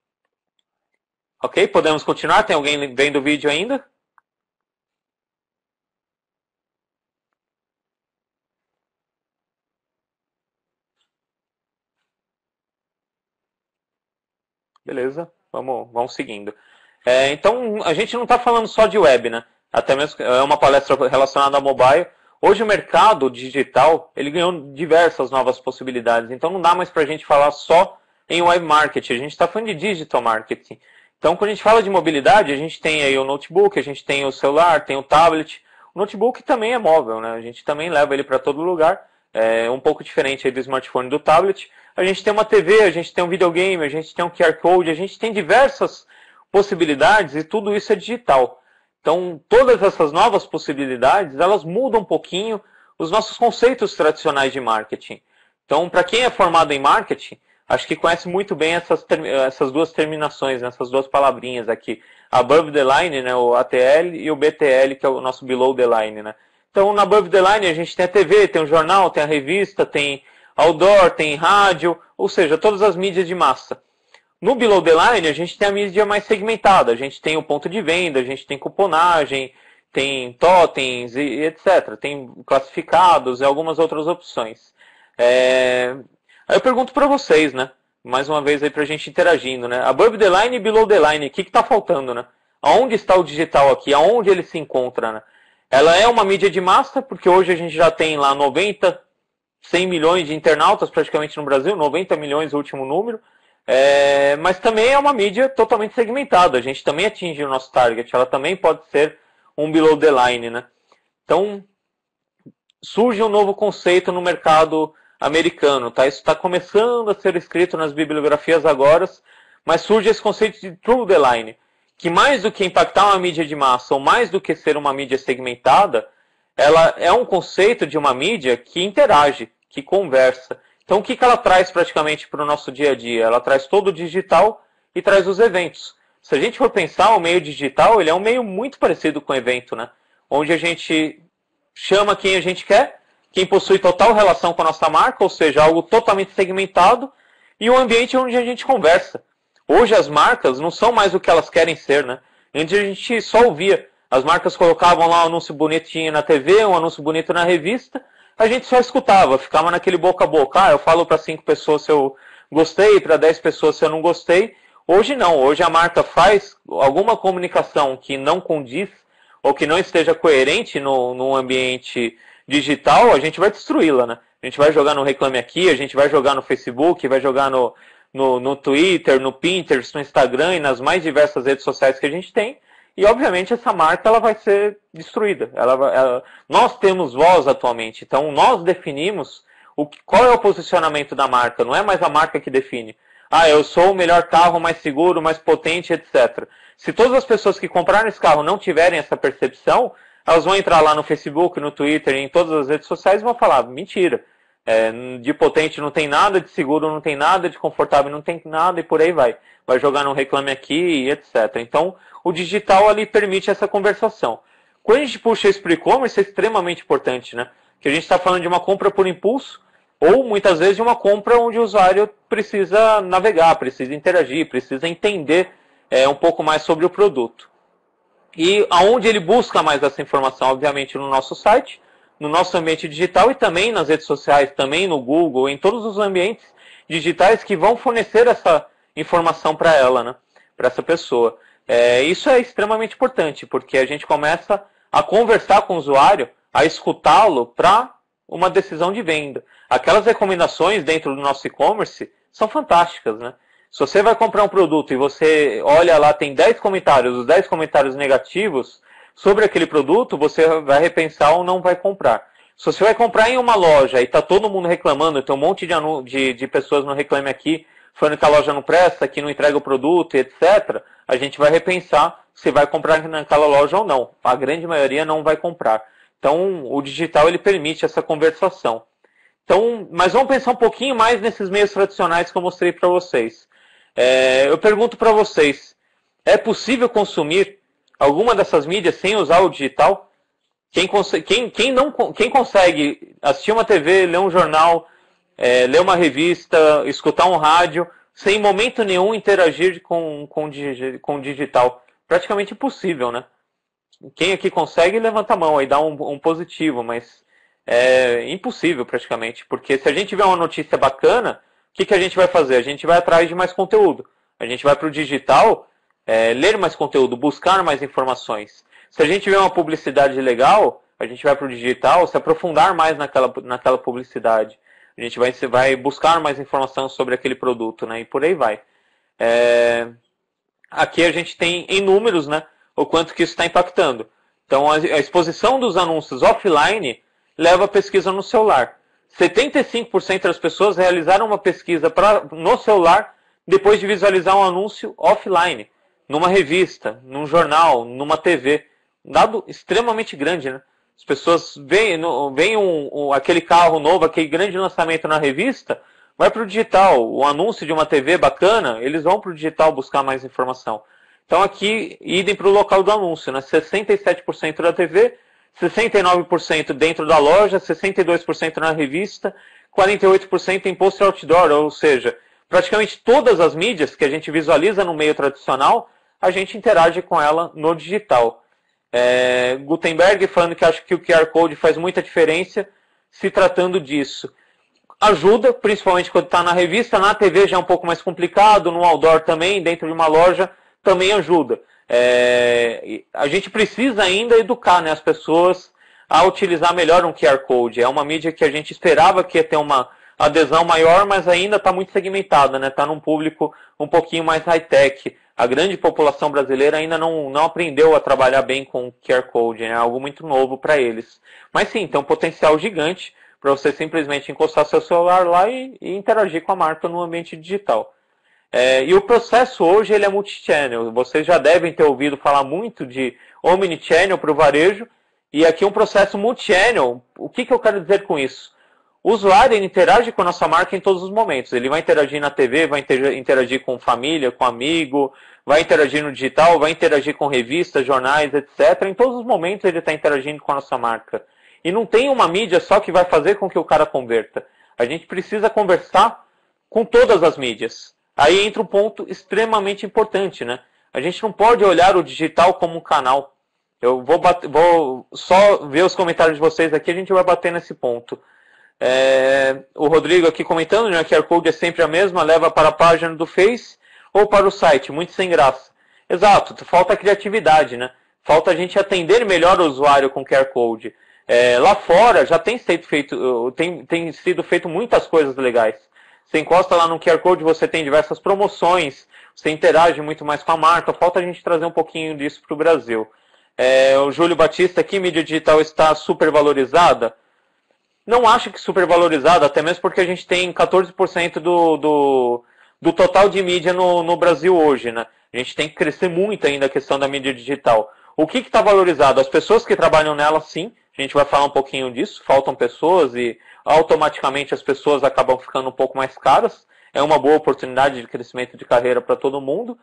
Ok? Podemos continuar? Tem alguém vendo o vídeo ainda? Beleza, vamos seguindo. Então, a gente não está falando só de web, né? Até mesmo é uma palestra relacionada a mobile. Hoje o mercado digital, ele ganhou diversas novas possibilidades. Então não dá mais para a gente falar só em web marketing. A gente está falando de digital marketing. Então quando a gente fala de mobilidade, a gente tem aí o notebook, a gente tem o celular, tem o tablet. O notebook também é móvel, né? A gente também leva ele para todo lugar. É um pouco diferente aí do smartphone e do tablet. A gente tem uma TV, a gente tem um videogame, a gente tem um QR Code, a gente tem diversas possibilidades e tudo isso é digital. Então, todas essas novas possibilidades, elas mudam um pouquinho os nossos conceitos tradicionais de marketing. Então, para quem é formado em marketing, acho que conhece muito bem essas duas terminações, essas duas palavrinhas aqui. Above the line, né, o ATL, e o BTL, que é o nosso below the line, né. Então, na Above the Line, a gente tem a TV, tem o jornal, tem a revista, tem outdoor, tem rádio, ou seja, todas as mídias de massa. No Below the Line, a gente tem a mídia mais segmentada. A gente tem o ponto de venda, a gente tem cuponagem, tem totens e etc. Tem classificados e algumas outras opções. Aí eu pergunto para vocês, né? Mais uma vez aí para a gente interagindo, né? Above the Line e Below the Line, o que está faltando, né? Aonde está o digital aqui? Aonde ele se encontra, né? Ela é uma mídia de massa, porque hoje a gente já tem lá 90, 100 milhões de internautas praticamente no Brasil, 90 milhões o último número, mas também é uma mídia totalmente segmentada, a gente também atinge o nosso target, ela também pode ser um below the line, né? Então, surge um novo conceito no mercado americano, tá? Isso está começando a ser escrito nas bibliografias agora, mas surge esse conceito de through the line, que mais do que impactar uma mídia de massa, ou mais do que ser uma mídia segmentada, ela é um conceito de uma mídia que interage, que conversa. Então o que ela traz praticamente para o nosso dia a dia? Ela traz todo o digital e traz os eventos. Se a gente for pensar, o meio digital ele é um meio muito parecido com o evento, né? Onde a gente chama quem a gente quer, quem possui total relação com a nossa marca, ou seja, algo totalmente segmentado, e um ambiente onde a gente conversa. Hoje as marcas não são mais o que elas querem ser, né? Antes a gente só ouvia. As marcas colocavam lá um anúncio bonitinho na TV, um anúncio bonito na revista, a gente só escutava, ficava naquele boca a boca. Eu falo para 5 pessoas se eu gostei, para 10 pessoas se eu não gostei. Hoje não, hoje a marca faz alguma comunicação que não condiz ou que não esteja coerente no ambiente digital, a gente vai destruí-la, né? A gente vai jogar no Reclame Aqui, a gente vai jogar no Facebook, vai jogar no Twitter, no Pinterest, no Instagram e nas mais diversas redes sociais que a gente tem. E, obviamente, essa marca ela vai ser destruída. Nós temos voz atualmente, então nós definimos qual é o posicionamento da marca. Não é mais a marca que define. Eu sou o melhor carro, mais seguro, mais potente, etc. Se todas as pessoas que compraram esse carro não tiverem essa percepção, elas vão entrar lá no Facebook, no Twitter, em todas as redes sociais e vão falar, mentira. De potente não tem nada, de seguro não tem nada, de confortável não tem nada e por aí vai. Vai jogar no Reclame Aqui e etc. Então, o digital ali permite essa conversação. Quando a gente puxa isso para o e-commerce, é extremamente importante, né? Que a gente está falando de uma compra por impulso ou muitas vezes de uma compra onde o usuário precisa navegar, precisa interagir, precisa entender um pouco mais sobre o produto. E aonde ele busca mais essa informação? Obviamente no nosso site, no nosso ambiente digital e também nas redes sociais, também no Google, em todos os ambientes digitais que vão fornecer essa informação para ela, né? Para essa pessoa. Isso é extremamente importante, porque a gente começa a conversar com o usuário, a escutá-lo para uma decisão de venda. Aquelas recomendações dentro do nosso e-commerce são fantásticas, né? Se você vai comprar um produto e você olha lá, tem 10 comentários, os 10 comentários negativos sobre aquele produto, você vai repensar ou não vai comprar. Se você vai comprar em uma loja e está todo mundo reclamando, tem um monte de pessoas no Reclame Aqui falando que a loja não presta, que não entrega o produto, etc., a gente vai repensar se vai comprar naquela loja ou não. A grande maioria não vai comprar. Então, o digital ele permite essa conversação. Então, mas vamos pensar um pouquinho mais nesses meios tradicionais que eu mostrei para vocês. Eu pergunto para vocês, é possível consumir alguma dessas mídias sem usar o digital? Quem consegue assistir uma TV, ler um jornal, ler uma revista, escutar um rádio, sem em momento nenhum interagir com o digital? Praticamente impossível, né? Quem aqui consegue, levanta a mão aí, dá um positivo, mas é impossível praticamente. Porque se a gente vê uma notícia bacana, o que a gente vai fazer? A gente vai atrás de mais conteúdo. A gente vai para o digital, ler mais conteúdo, buscar mais informações. Se a gente vê uma publicidade legal, a gente vai para o digital, se aprofundar mais naquela publicidade. A gente vai buscar mais informação sobre aquele produto, né? E por aí vai. Aqui a gente tem em números, né, o quanto que isso está impactando. Então, a exposição dos anúncios offline leva a pesquisa no celular. 75% das pessoas realizaram uma pesquisa no celular depois de visualizar um anúncio offline, numa revista, num jornal, numa TV. Um dado extremamente grande, né? As pessoas veem aquele carro novo, aquele grande lançamento na revista, vai para o digital. O anúncio de uma TV bacana, eles vão para o digital buscar mais informação. Então aqui, idem para o local do anúncio, né? 67% da TV, 69% dentro da loja, 62% na revista, 48% em poster outdoor, ou seja, praticamente todas as mídias que a gente visualiza no meio tradicional, a gente interage com ela no digital. Gutenberg falando que acha que o QR Code faz muita diferença se tratando disso. Ajuda, principalmente quando está na revista, na TV já é um pouco mais complicado, no outdoor também, dentro de uma loja também ajuda. A gente precisa ainda educar, né, as pessoas a utilizar melhor um QR Code. É uma mídia que a gente esperava que ia ter uma adesão maior, mas ainda está muito segmentada, né? Está num público um pouquinho mais high-tech. A grande população brasileira ainda não aprendeu a trabalhar bem com QR Code, é algo muito novo para eles. Mas sim, tem um potencial gigante para você simplesmente encostar seu celular lá e interagir com a marca no ambiente digital. E o processo hoje ele é multichannel. Vocês já devem ter ouvido falar muito de omnichannel para o varejo. E aqui um processo multichannel. O que eu quero dizer com isso? O usuário interage com a nossa marca em todos os momentos. Ele vai interagir na TV, vai interagir com família, com amigo, vai interagir no digital, vai interagir com revistas, jornais, etc. Em todos os momentos ele está interagindo com a nossa marca. E não tem uma mídia só que vai fazer com que o cara converta. A gente precisa conversar com todas as mídias. Aí entra um ponto extremamente importante, né? A gente não pode olhar o digital como um canal. Eu vou só ver os comentários de vocês aqui, a gente vai bater nesse ponto. O Rodrigo aqui comentando, né, que a QR Code é sempre a mesma, leva para a página do Face ou para o site, muito sem graça. Exato, falta criatividade, né? Falta a gente atender melhor o usuário com QR Code. Lá fora já tem sido feito muitas coisas legais. Você encosta lá no QR Code, você tem diversas promoções, você interage muito mais com a marca. Falta a gente trazer um pouquinho disso para o Brasil. O Júlio Batista aqui, mídia digital está supervalorizada? Não acho que supervalorizada, até mesmo porque a gente tem 14% do total de mídia no Brasil hoje, né? A gente tem que crescer muito ainda a questão da mídia digital. O que está valorizado? As pessoas que trabalham nela, sim. A gente vai falar um pouquinho disso. Faltam pessoas e automaticamente as pessoas acabam ficando um pouco mais caras. É uma boa oportunidade de crescimento de carreira para todo mundo.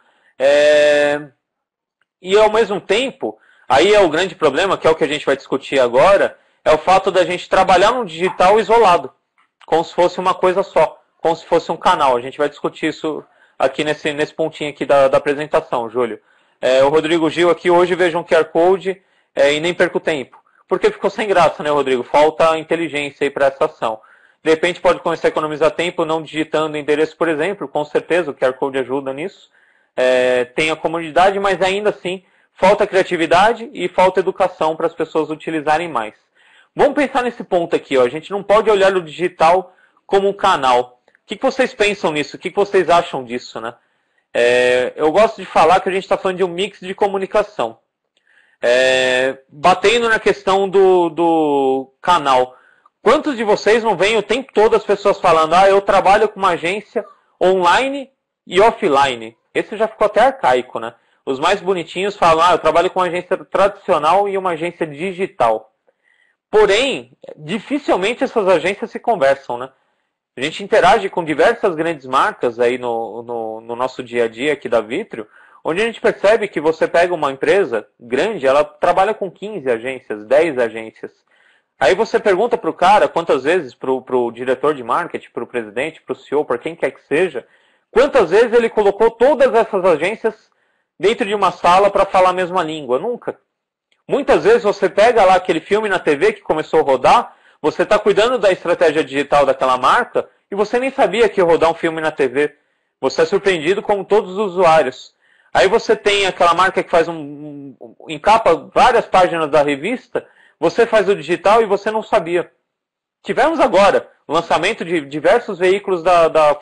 E ao mesmo tempo, aí é o grande problema, que é o que a gente vai discutir agora, é o fato da gente trabalhar no digital isolado, como se fosse uma coisa só, como se fosse um canal. A gente vai discutir isso aqui nesse pontinho aqui da apresentação, Júlio. O Rodrigo Gil aqui, hoje vejo um QR Code e nem perco tempo. Porque ficou sem graça, né, Rodrigo? Falta inteligência aí para essa ação. De repente pode começar a economizar tempo não digitando endereço, por exemplo, com certeza o QR Code ajuda nisso. Tem a comunidade, mas ainda assim falta criatividade e falta educação para as pessoas utilizarem mais. Vamos pensar nesse ponto aqui, ó. A gente não pode olhar o digital como um canal. O que vocês pensam nisso? O que vocês acham disso, né? Eu gosto de falar que a gente está falando de um mix de comunicação. Batendo na questão do canal. Quantos de vocês não veem o tempo todo as pessoas falando, eu trabalho com uma agência online e offline. Esse já ficou até arcaico, né? Os mais bonitinhos falam, eu trabalho com uma agência tradicional e uma agência digital. Porém, dificilmente essas agências se conversam, né? A gente interage com diversas grandes marcas aí no nosso dia a dia aqui da Vitrio, onde a gente percebe que você pega uma empresa grande, ela trabalha com 15 agências, 10 agências. Aí você pergunta para o cara, quantas vezes, para o diretor de marketing, para o presidente, para o CEO, para quem quer que seja, quantas vezes ele colocou todas essas agências dentro de uma sala para falar a mesma língua? Nunca. Muitas vezes você pega lá aquele filme na TV que começou a rodar, você está cuidando da estratégia digital daquela marca e você nem sabia que ia rodar um filme na TV. Você é surpreendido como todos os usuários. Aí você tem aquela marca que faz encapa várias páginas da revista, você faz o digital e você não sabia. Tivemos agora o lançamento de diversos veículos da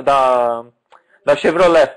Chevrolet.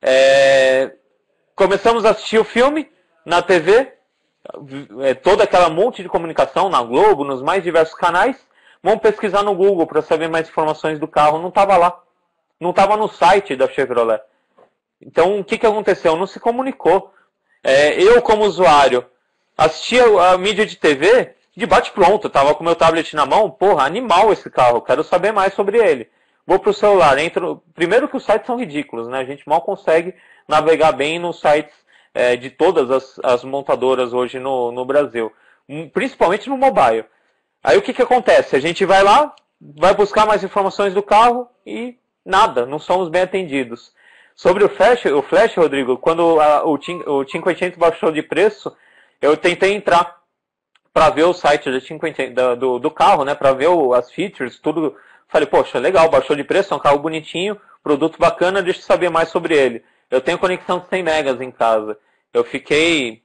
Começamos a assistir o filme na TV, toda aquela monte de comunicação na Globo, nos mais diversos canais. Vamos pesquisar no Google para saber mais informações do carro. Não estava lá. Não estava no site da Chevrolet. Então, o que aconteceu? Não se comunicou. Eu, como usuário, assistia a mídia de TV de bate-pronto. Estava com meu tablet na mão. Porra, animal esse carro. Quero saber mais sobre ele. Vou para o celular. Entro. Primeiro que os sites são ridículos, né? A gente mal consegue navegar bem nos sites de todas as montadoras hoje no Brasil. Principalmente no mobile. Aí o que acontece? A gente vai lá, vai buscar mais informações do carro e nada. Não somos bem atendidos. Sobre o Flash, Rodrigo, quando o 580 baixou de preço, eu tentei entrar para ver o site do carro, né, para ver as features, tudo. Falei, poxa, legal, baixou de preço, é um carro bonitinho, produto bacana, deixa eu saber mais sobre ele. Eu tenho conexão de 100 megas em casa. Eu fiquei,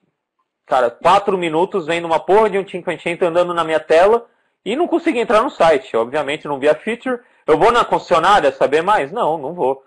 4 minutos vendo uma porra de um 580 andando na minha tela e não consegui entrar no site. Obviamente não vi a feature. Eu vou na concessionária saber mais? Não vou.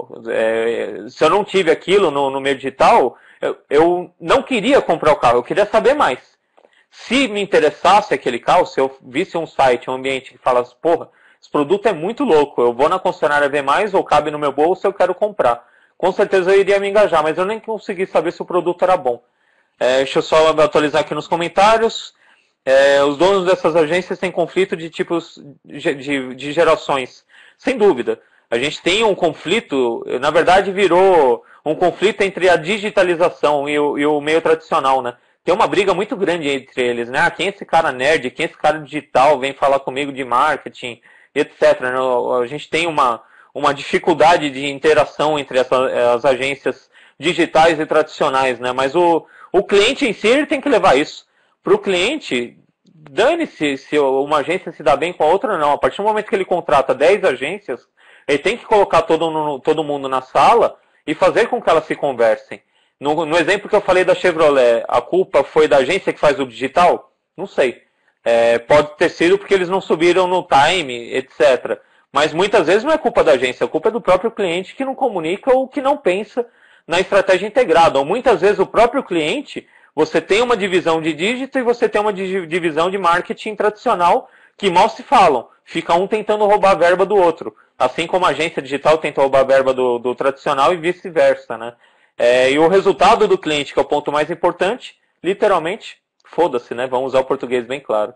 Se eu não tive aquilo no meu digital, eu não queria comprar o carro, eu queria saber mais. Se me interessasse aquele carro, se eu visse um site, um ambiente que falasse, porra, esse produto é muito louco, eu vou na concessionária ver mais, ou cabe no meu bolso, eu quero comprar. Com certeza eu iria me engajar, mas eu nem consegui saber se o produto era bom. Deixa eu só atualizar aqui nos comentários. Os donos dessas agências têm conflito de tipos de gerações. Sem dúvida. A gente tem um conflito, na verdade virou um conflito entre a digitalização e o meio tradicional, né? Tem uma briga muito grande entre eles, né? Quem é esse cara nerd, quem é esse cara digital, vem falar comigo de marketing, etc. A gente tem uma dificuldade de interação entre as agências digitais e tradicionais, né? Mas o cliente em si ele tem que levar isso. Para o cliente, dane-se se uma agência se dá bem com a outra, não. A partir do momento que ele contrata 10 agências, ele tem que colocar todo mundo na sala e fazer com que elas se conversem. No exemplo que eu falei da Chevrolet, a culpa foi da agência que faz o digital? Não sei. Pode ter sido porque eles não subiram no time, etc. Mas muitas vezes não é culpa da agência, a culpa é do próprio cliente que não comunica ou que não pensa na estratégia integrada. Ou muitas vezes o próprio cliente, você tem uma divisão de dígito e você tem uma divisão de marketing tradicional que mal se falam. Fica um tentando roubar a verba do outro. Assim como a agência digital tenta roubar a verba do tradicional e vice-versa, né? E o resultado do cliente, que é o ponto mais importante, literalmente, foda-se, né? Vamos usar o português bem claro.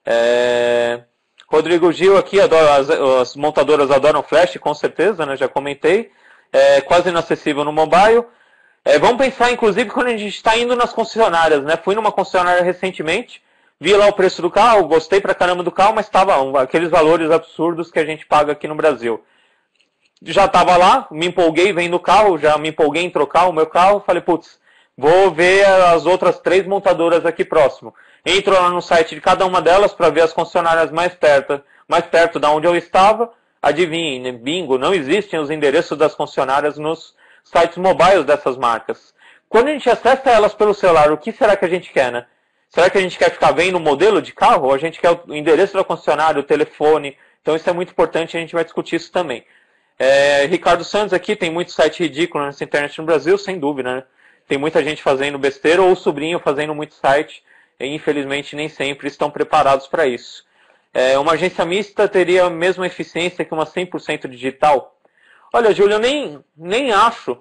Rodrigo Gil aqui, as montadoras adoram Flash, com certeza, né? Já comentei. Quase inacessível no mobile. Vamos pensar, inclusive, quando a gente está indo nas concessionárias, né? Fui numa concessionária recentemente, vi lá o preço do carro, gostei pra caramba do carro, mas estava aqueles valores absurdos que a gente paga aqui no Brasil. Já estava lá, me empolguei vendo o carro, já me empolguei em trocar o meu carro, falei, putz, vou ver as outras 3 montadoras aqui próximo. Entro lá no site de cada uma delas para ver as concessionárias mais perto da onde eu estava. Adivinhem, né? Bingo, não existem os endereços das concessionárias nos sites mobiles dessas marcas. Quando a gente acessa elas pelo celular, o que será que a gente quer, né? Será que a gente quer ficar vendo o modelo de carro? Ou a gente quer o endereço da concessionária, o telefone? Então isso é muito importante e a gente vai discutir isso também. Ricardo Santos aqui, tem muito site ridículo nessa internet no Brasil, sem dúvida, né? Tem muita gente fazendo besteira ou o sobrinho fazendo muito site. E infelizmente nem sempre estão preparados para isso. Uma agência mista teria a mesma eficiência que uma 100% digital? Olha, Júlio, eu nem acho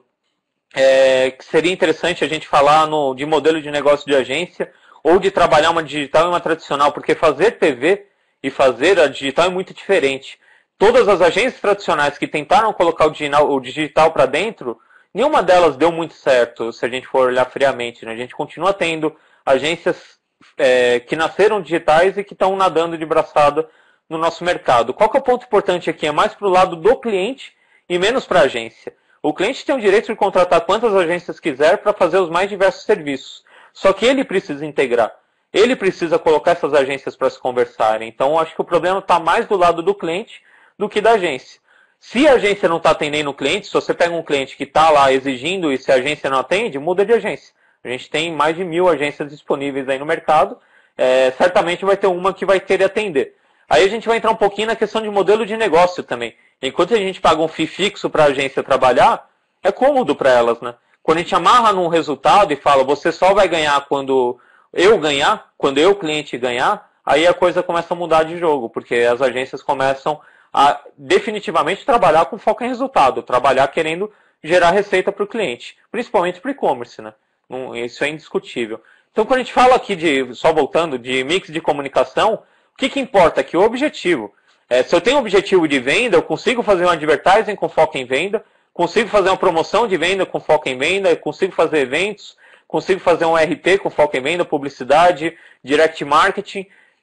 que seria interessante a gente falar de modelo de negócio de agência ou de trabalhar uma digital e uma tradicional, porque fazer TV e fazer a digital é muito diferente. Todas as agências tradicionais que tentaram colocar o digital para dentro, nenhuma delas deu muito certo, se a gente for olhar friamente, né? A gente continua tendo agências que nasceram digitais e que estão nadando de braçada no nosso mercado. Qual que é o ponto importante aqui? É mais para o lado do cliente e menos para a agência. O cliente tem o direito de contratar quantas agências quiser para fazer os mais diversos serviços. Só que ele precisa integrar. Ele precisa colocar essas agências para se conversarem. Então, acho que o problema está mais do lado do cliente do que da agência. Se a agência não está atendendo o cliente, se você pega um cliente que está lá exigindo e se a agência não atende, muda de agência. A gente tem mais de 1000 agências disponíveis aí no mercado. Certamente vai ter uma que vai querer atender. Aí a gente vai entrar um pouquinho na questão de modelo de negócio também. Enquanto a gente paga um FII fixo para a agência trabalhar, é cômodo para elas, né? Quando a gente amarra num resultado e fala, você só vai ganhar quando eu ganhar, quando eu, cliente, ganhar, aí a coisa começa a mudar de jogo, porque as agências começam a definitivamente trabalhar com foco em resultado, trabalhar querendo gerar receita para o cliente, principalmente para o e-commerce, né? Isso é indiscutível. Então, quando a gente fala aqui só voltando, de mix de comunicação, o que importa aqui? O objetivo. Se eu tenho um objetivo de venda, eu consigo fazer um advertising com foco em venda, consigo fazer uma promoção de venda com foco em venda, consigo fazer eventos, consigo fazer um RP com foco em venda, publicidade, direct marketing,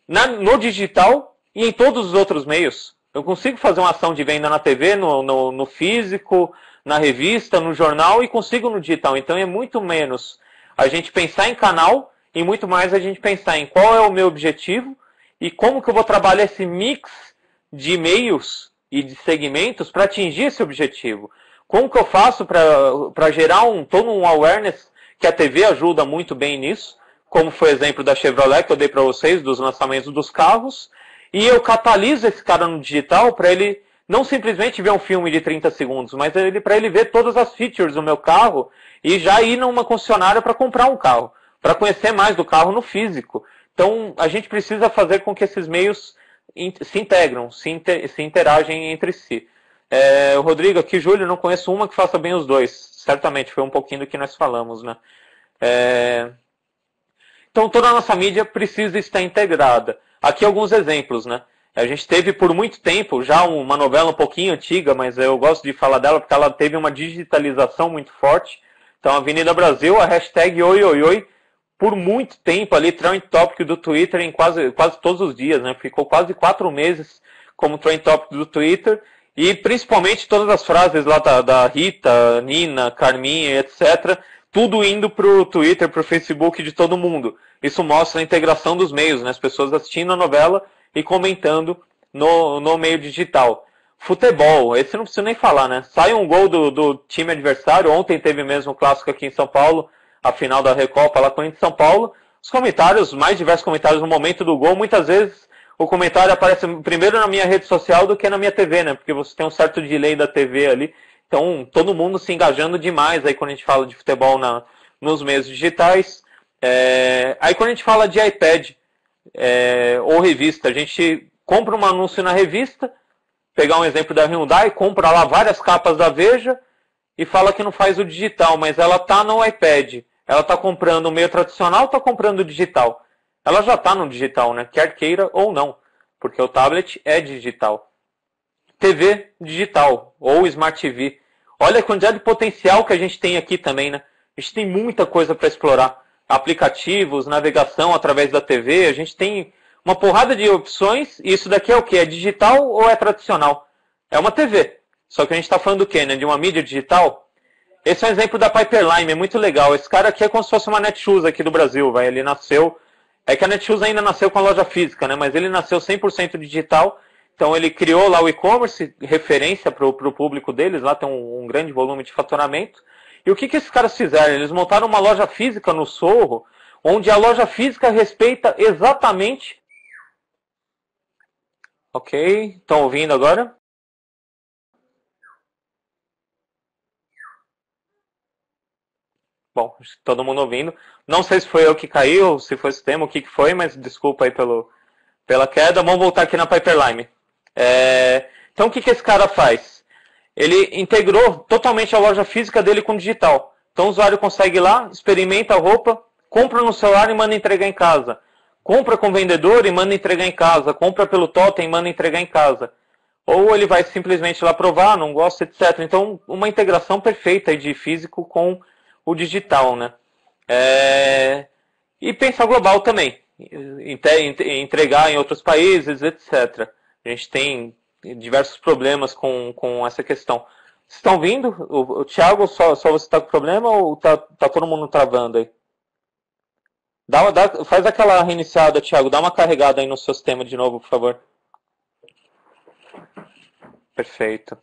no digital e em todos os outros meios. Eu consigo fazer uma ação de venda na TV, no físico, na revista, no jornal e consigo no digital. Então é muito menos a gente pensar em canal e muito mais a gente pensar em qual é o meu objetivo e como que eu vou trabalhar esse mix de meios e de segmentos para atingir esse objetivo. Como que eu faço para gerar todo um awareness, que a TV ajuda muito bem nisso, como foi o exemplo da Chevrolet que eu dei para vocês, dos lançamentos dos carros, e eu cataliso esse cara no digital para ele não simplesmente ver um filme de 30 segundos, mas para ele ver todas as features do meu carro e já ir numa concessionária para comprar um carro, para conhecer mais do carro no físico. Então, a gente precisa fazer com que esses meios se integram, se interagem entre si. Rodrigo, aqui, Júlio, não conheço uma que faça bem os dois. Certamente, foi um pouquinho do que nós falamos, né? Então, toda a nossa mídia precisa estar integrada. Aqui alguns exemplos, né? A gente teve por muito tempo, já uma novela um pouquinho antiga, mas eu gosto de falar dela porque ela teve uma digitalização muito forte. Então, Avenida Brasil, a hashtag oi, por muito tempo ali, trend topic do Twitter em quase todos os dias, né? Ficou quase 4 meses como trend topic do Twitter. E principalmente todas as frases lá da Rita, Nina, Carminha, etc., tudo indo para o Twitter, para o Facebook de todo mundo. Isso mostra a integração dos meios, né? As pessoas assistindo a novela e comentando no meio digital. Futebol, esse não preciso nem falar, né? Sai um gol do time adversário, ontem teve mesmo o clássico aqui em São Paulo, a final da Recopa lá com o São Paulo. Os comentários, mais diversos comentários no momento do gol, muitas vezes o comentário aparece primeiro na minha rede social do que na minha TV, né? Porque você tem um certo delay da TV ali. Então, todo mundo se engajando demais aí quando a gente fala de futebol nos meios digitais. Aí quando a gente fala de iPad ou revista, a gente compra um anúncio na revista, pegar um exemplo da Hyundai, compra lá várias capas da Veja e fala que não faz o digital, mas ela está no iPad. Ela está comprando o meio tradicional ou está comprando o digital? Ela já está no digital, né? Quer queira ou não, porque o tablet é digital. TV digital ou Smart TV. Olha a quantidade de potencial que a gente tem aqui também, né? A gente tem muita coisa para explorar. Aplicativos, navegação através da TV, a gente tem uma porrada de opções. E isso daqui é o quê? É digital ou é tradicional? É uma TV. Só que a gente está falando do quê, né? De uma mídia digital. Esse é um exemplo da Piperlime, é muito legal. Esse cara aqui é como se fosse uma Netshoes aqui do Brasil, vai. Ele nasceu... É que a Netshoes ainda nasceu com a loja física, né? Mas ele nasceu 100% digital. Então ele criou lá o e-commerce, referência para o público deles. Lá tem um grande volume de faturamento. E o que esses caras fizeram? Eles montaram uma loja física no Sorro, onde a loja física respeita exatamente... Ok, estão ouvindo agora? Bom, todo mundo ouvindo. Não sei se foi eu que caiu, se foi o sistema, o que foi, mas desculpa aí pela queda. Vamos voltar aqui na Piperlime. Então, o que esse cara faz? ele integrou totalmente a loja física dele com o digital. Então o usuário consegue ir lá, experimenta a roupa, compra no celular e manda entregar em casa. Compra com o vendedor e manda entregar em casa. Compra pelo totem e manda entregar em casa. Ou ele vai simplesmente lá provar, não gosta, etc. Então, uma integração perfeita aí de físico com o digital, né? E pensar global também. Entregar em outros países, etc. A gente tem diversos problemas com essa questão. Vocês estão ouvindo? O Thiago, só você está com problema ou tá todo mundo travando aí? Faz aquela reiniciada, Thiago. Dá uma carregada aí no seu sistema de novo, por favor. Perfeito.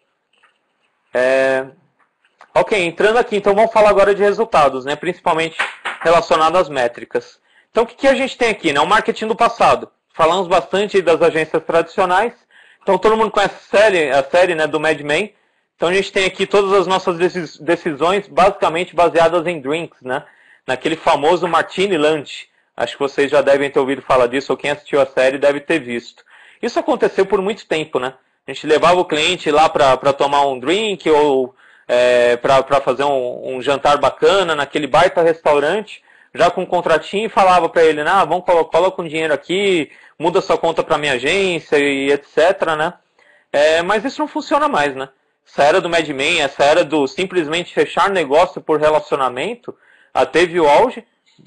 Ok, entrando aqui, então vamos falar agora de resultados, né? Principalmente relacionado às métricas. Então o que a gente tem aqui, né? O marketing do passado. Falamos bastante das agências tradicionais. Então todo mundo conhece a série, né, do Mad Men. Então a gente tem aqui todas as nossas decisões basicamente baseadas em drinks, né? Naquele famoso Martini Lunch. Acho que vocês já devem ter ouvido falar disso, ou quem assistiu a série deve ter visto. Isso aconteceu por muito tempo, né? A gente levava o cliente lá para tomar um drink ou para fazer um jantar bacana naquele baita restaurante, já com um contratinho, e falava para ele, vamos coloca um dinheiro aqui, muda sua conta para minha agência e etc, né? Mas isso não funciona mais, né? Essa era do Mad Men, essa era do simplesmente fechar negócio por relacionamento, teve o auge.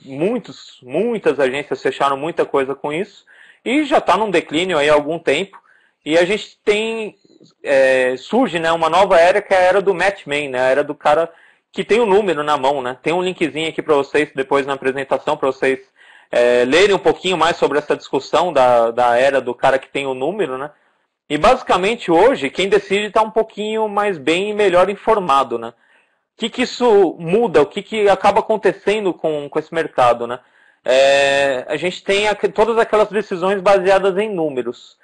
Muitas agências fecharam muita coisa com isso e já está num declínio aí há algum tempo. E a gente surge, né, uma nova era, que é a era do matchman, né, a era do cara que tem o número na mão, né. Tem um linkzinho aqui para vocês depois na apresentação, para vocês lerem um pouquinho mais sobre essa discussão da era do cara que tem o número, né. E basicamente hoje quem decide está um pouquinho mais bem e melhor informado, né. O que isso muda? O que acaba acontecendo com esse mercado, né? A gente tem todas aquelas decisões baseadas em números.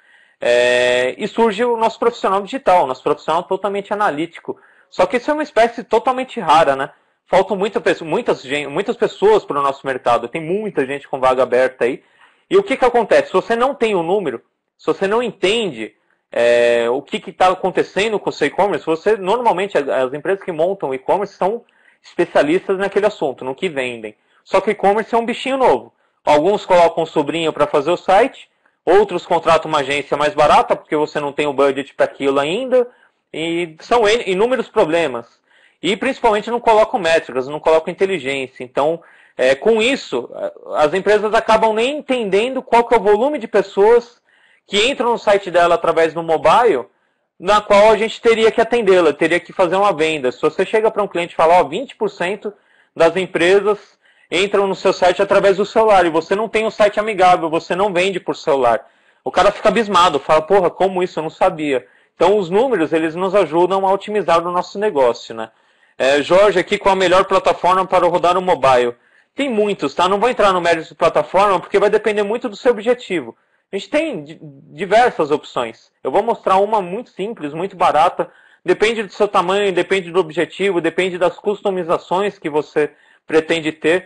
E surge o nosso profissional digital, nosso profissional totalmente analítico. Só que isso é uma espécie totalmente rara, né? Faltam muitas pessoas para o nosso mercado. Tem muita gente com vaga aberta aí. E o que acontece? Se você não tem o número, se você não entende o que está acontecendo com o seu e-commerce, normalmente as empresas que montam e-commerce são especialistas naquele assunto, no que vendem. Só que o e-commerce é um bichinho novo. Alguns colocam um sobrinho para fazer o site, outros contratam uma agência mais barata porque você não tem o budget para aquilo ainda, e são inúmeros problemas. E principalmente não colocam métricas, não colocam inteligência. Então, com isso, as empresas acabam nem entendendo qual que é o volume de pessoas que entram no site dela através do mobile, na qual a gente teria que atendê-la, teria que fazer uma venda. Se você chega para um cliente e fala, 20% das empresas entram no seu site através do celular, e você não tem um site amigável, você não vende por celular. O cara fica abismado, fala, porra, como isso? Eu não sabia. Então os números, eles nos ajudam a otimizar o nosso negócio, né? Jorge, aqui qual a melhor plataforma para rodar no mobile? Tem muitos, tá? Não vou entrar no mérito de plataforma, porque vai depender muito do seu objetivo. A gente tem diversas opções. Eu vou mostrar uma muito simples, muito barata. Depende do seu tamanho, depende do objetivo, depende das customizações que você pretende ter.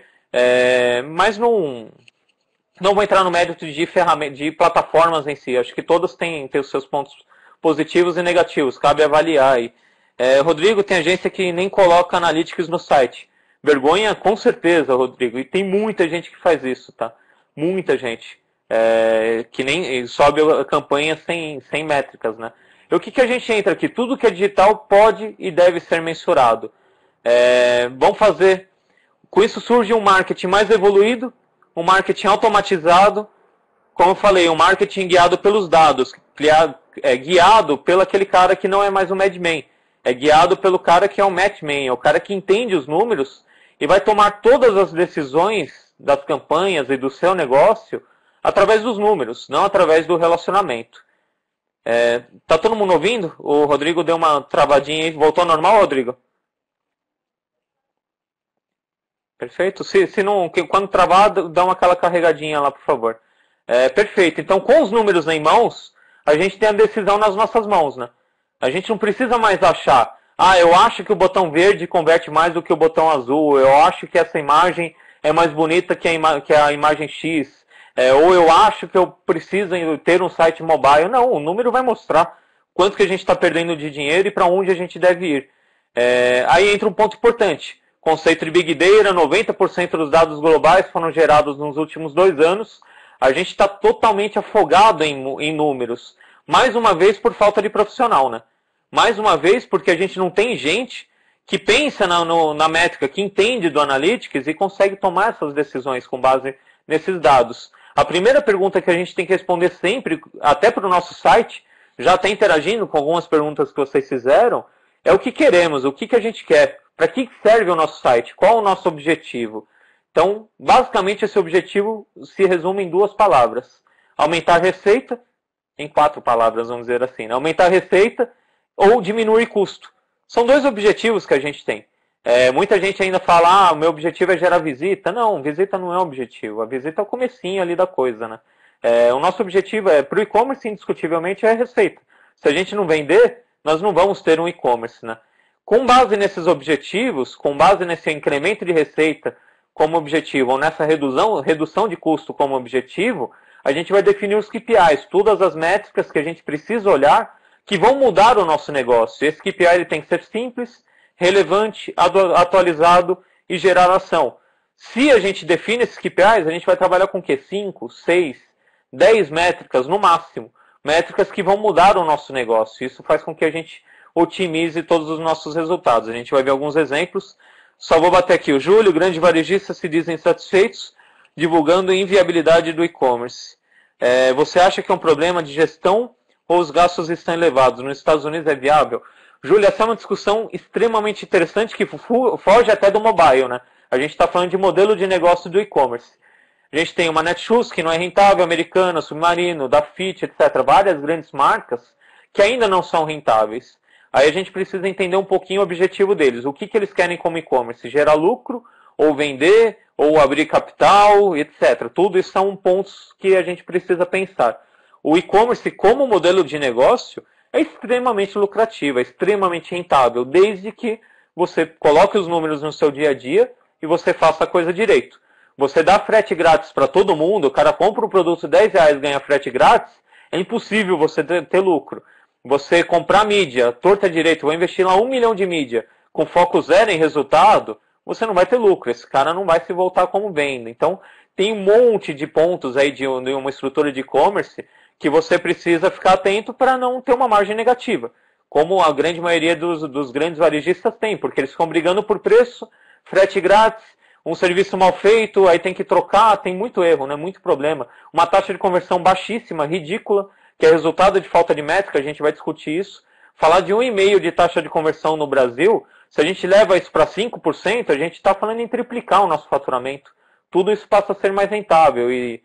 Mas não vou entrar no mérito de plataformas em si. Acho que todas têm os seus pontos positivos e negativos. Cabe avaliar aí. Rodrigo, tem agência que nem coloca analytics no site. Vergonha, com certeza, Rodrigo. E tem muita gente que faz isso, tá? Muita gente. Que nem sobe a campanha sem métricas, né? E o que a gente entra aqui? Tudo que é digital pode e deve ser mensurado. Vamos fazer. Com isso surge um marketing mais evoluído, um marketing automatizado, como eu falei, um marketing guiado pelos dados, guiado pelo aquele cara que não é mais um madman, é guiado pelo cara que é um matchman, é o cara que entende os números e vai tomar todas as decisões das campanhas e do seu negócio através dos números, não através do relacionamento. Tá todo mundo ouvindo? O Rodrigo deu uma travadinha aí. Voltou ao normal, Rodrigo? Perfeito? Se não, quando travar, dá aquela carregadinha lá, por favor. Perfeito. Então, com os números em mãos, a gente tem a decisão nas nossas mãos, né? A gente não precisa mais achar, eu acho que o botão verde converte mais do que o botão azul, eu acho que essa imagem é mais bonita que a imagem X, ou eu acho que eu preciso ter um site mobile. Não, o número vai mostrar quanto que a gente está perdendo de dinheiro e para onde a gente deve ir. Aí entra um ponto importante. Conceito de Big Data, 90% dos dados globais foram gerados nos últimos 2 anos. A gente está totalmente afogado em números. Mais uma vez por falta de profissional, né? Mais uma vez porque a gente não tem gente que pensa na métrica, que entende do Analytics e consegue tomar essas decisões com base nesses dados. A primeira pergunta que a gente tem que responder sempre, até para o nosso site, já está interagindo com algumas perguntas que vocês fizeram, é o que queremos, o que a gente quer, para que serve o nosso site, qual o nosso objetivo. Então, basicamente, esse objetivo se resume em 2 palavras. Aumentar a receita, em 4 palavras, vamos dizer assim, né? Aumentar a receita ou diminuir custo. São 2 objetivos que a gente tem. Muita gente ainda fala, o meu objetivo é gerar visita. Não, visita não é o objetivo. A visita é o comecinho ali da coisa, né? O nosso objetivo para o e-commerce, indiscutivelmente, é a receita. Se a gente não vender, nós não vamos ter um e-commerce, né? Com base nesses objetivos, com base nesse incremento de receita como objetivo, ou nessa redução de custo como objetivo, a gente vai definir os KPIs, todas as métricas que a gente precisa olhar, que vão mudar o nosso negócio. Esse KPI ele tem que ser simples, relevante, atualizado e gerar ação. Se a gente define esses KPIs, a gente vai trabalhar com o quê? 5, 6, 10 métricas no máximo. Métricas que vão mudar o nosso negócio. Isso faz com que a gente otimize todos os nossos resultados. A gente vai ver alguns exemplos. Só vou bater aqui. O Júlio, grandes varejistas se dizem satisfeitos, divulgando a inviabilidade do e-commerce. Você acha que é um problema de gestão ou os gastos estão elevados? Nos Estados Unidos é viável? Júlio, essa é uma discussão extremamente interessante que foge até do mobile, né? A gente está falando de modelo de negócio do e-commerce. A gente tem uma Netshoes que não é rentável, Americana, Submarino, Dafit, etc. Várias grandes marcas que ainda não são rentáveis. Aí a gente precisa entender um pouquinho o objetivo deles. O que eles querem como e-commerce? Gerar lucro, ou vender, ou abrir capital, etc. Tudo isso são pontos que a gente precisa pensar. O e-commerce como modelo de negócio é extremamente lucrativo, é extremamente rentável, desde que você coloque os números no seu dia a dia e você faça a coisa direito. Você dá frete grátis para todo mundo, o cara compra um produto R$10 e ganha frete grátis, é impossível você ter lucro. Você comprar mídia, torta direito, vou investir lá 1 milhão de mídia, com foco zero em resultado, você não vai ter lucro, esse cara não vai se voltar como venda. Então, tem um monte de pontos aí de uma estrutura de e-commerce que você precisa ficar atento para não ter uma margem negativa, como a grande maioria dos grandes varejistas tem, porque eles ficam brigando por preço, frete grátis, um serviço mal feito, aí tem que trocar, tem muito erro, né? Muito problema. Uma taxa de conversão baixíssima, ridícula, que é resultado de falta de métrica, a gente vai discutir isso. Falar de 1,5% de taxa de conversão no Brasil, se a gente leva isso para 5%, a gente está falando em triplicar o nosso faturamento. Tudo isso passa a ser mais rentável. E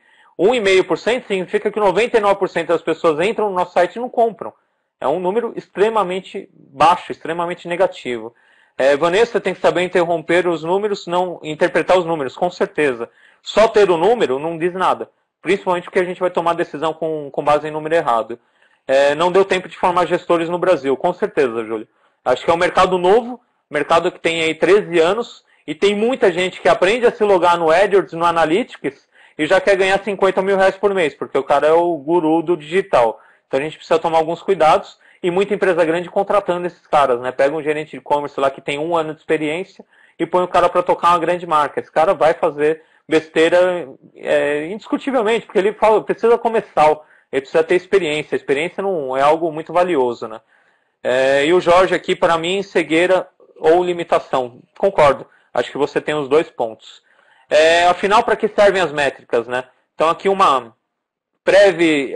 1,5% significa que 99% das pessoas entram no nosso site e não compram. É um número extremamente baixo, extremamente negativo. Vanessa, tem que saber interromper os números, não interpretar os números, com certeza. Só ter o número não diz nada. Principalmente porque a gente vai tomar decisão com base em número errado. Não deu tempo de formar gestores no Brasil, com certeza, Júlio. Acho que é um mercado novo, mercado que tem aí 13 anos, e tem muita gente que aprende a se logar no AdWords, no Analytics, e já quer ganhar 50 mil reais por mês, porque o cara é o guru do digital. Então a gente precisa tomar alguns cuidados, e muita empresa grande contratando esses caras, né? Pega um gerente de e-commerce lá que tem 1 ano de experiência e põe o cara para tocar uma grande marca. Esse cara vai fazer besteira indiscutivelmente, porque ele precisa começar, ele precisa ter experiência. A experiência não é algo muito valioso, né? E o Jorge aqui, para mim, cegueira ou limitação. Concordo. Acho que você tem os 2 pontos. Afinal, para que servem as métricas, né? Então, aqui uma breve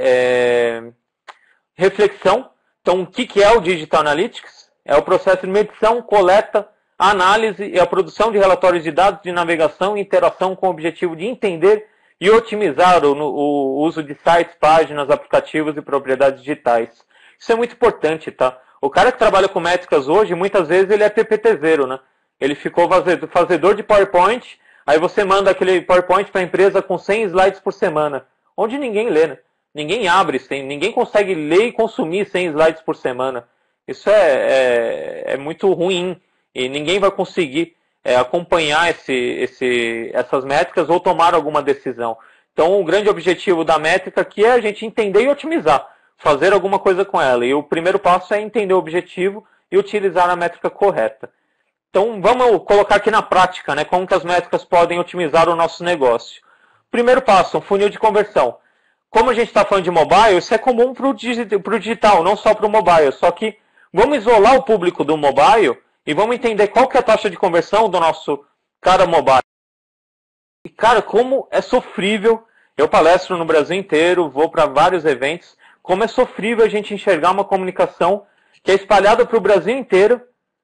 reflexão. Então, o que é o Digital Analytics? É o processo de medição, coleta, análise e a produção de relatórios de dados de navegação e interação com o objetivo de entender e otimizar o uso de sites, páginas, aplicativos e propriedades digitais. Isso é muito importante, tá? O cara que trabalha com métricas hoje, muitas vezes ele é PPT-zero, né? Ele ficou fazedor de PowerPoint, aí você manda aquele PowerPoint para a empresa com 100 slides por semana, onde ninguém lê, né? Ninguém abre, ninguém consegue ler e consumir 100 slides por semana. Isso é muito ruim e ninguém vai conseguir acompanhar essas métricas ou tomar alguma decisão. Então, o grande objetivo da métrica aqui é a gente entender e otimizar. fazer alguma coisa com ela. E o primeiro passo é entender o objetivo e utilizar a métrica correta. Então, vamos colocar aqui na prática, né, como que as métricas podem otimizar o nosso negócio. Primeiro passo, um funil de conversão. Como a gente está falando de mobile, isso é comum para o digital, não só para o mobile. Só que vamos isolar o público do mobile e vamos entender qual que é a taxa de conversão do nosso cara mobile. E, cara, como é sofrível. Eu palestro no Brasil inteiro, vou para vários eventos. Como é sofrível a gente enxergar uma comunicação que é espalhada para o Brasil inteiro,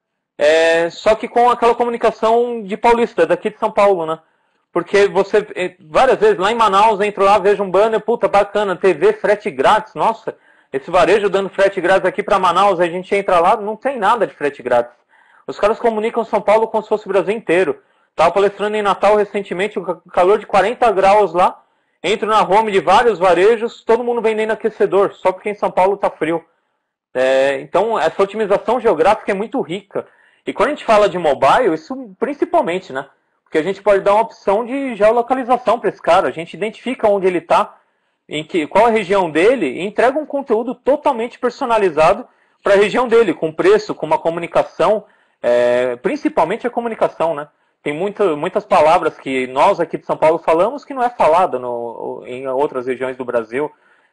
só que com aquela comunicação de paulista, daqui de São Paulo, né? Porque você, várias vezes, lá em Manaus, entro lá, vejo um banner, puta, bacana, TV, frete grátis, nossa, esse varejo dando frete grátis aqui para Manaus, a gente entra lá, não tem nada de frete grátis. Os caras comunicam São Paulo como se fosse o Brasil inteiro. Estava palestrando em Natal recentemente, o calor de 40 graus lá, entro na home de vários varejos, todo mundo vendendo aquecedor, só porque em São Paulo está frio. Então, essa otimização geográfica é muito rica. E quando a gente fala de mobile, isso principalmente, né? Porque a gente pode dar uma opção de geolocalização para esse cara. A gente identifica onde ele está, qual a região dele, e entrega um conteúdo totalmente personalizado para a região dele, com preço, com uma comunicação, principalmente a comunicação, né? Tem muitas palavras que nós aqui de São Paulo falamos que não é falada em outras regiões do Brasil.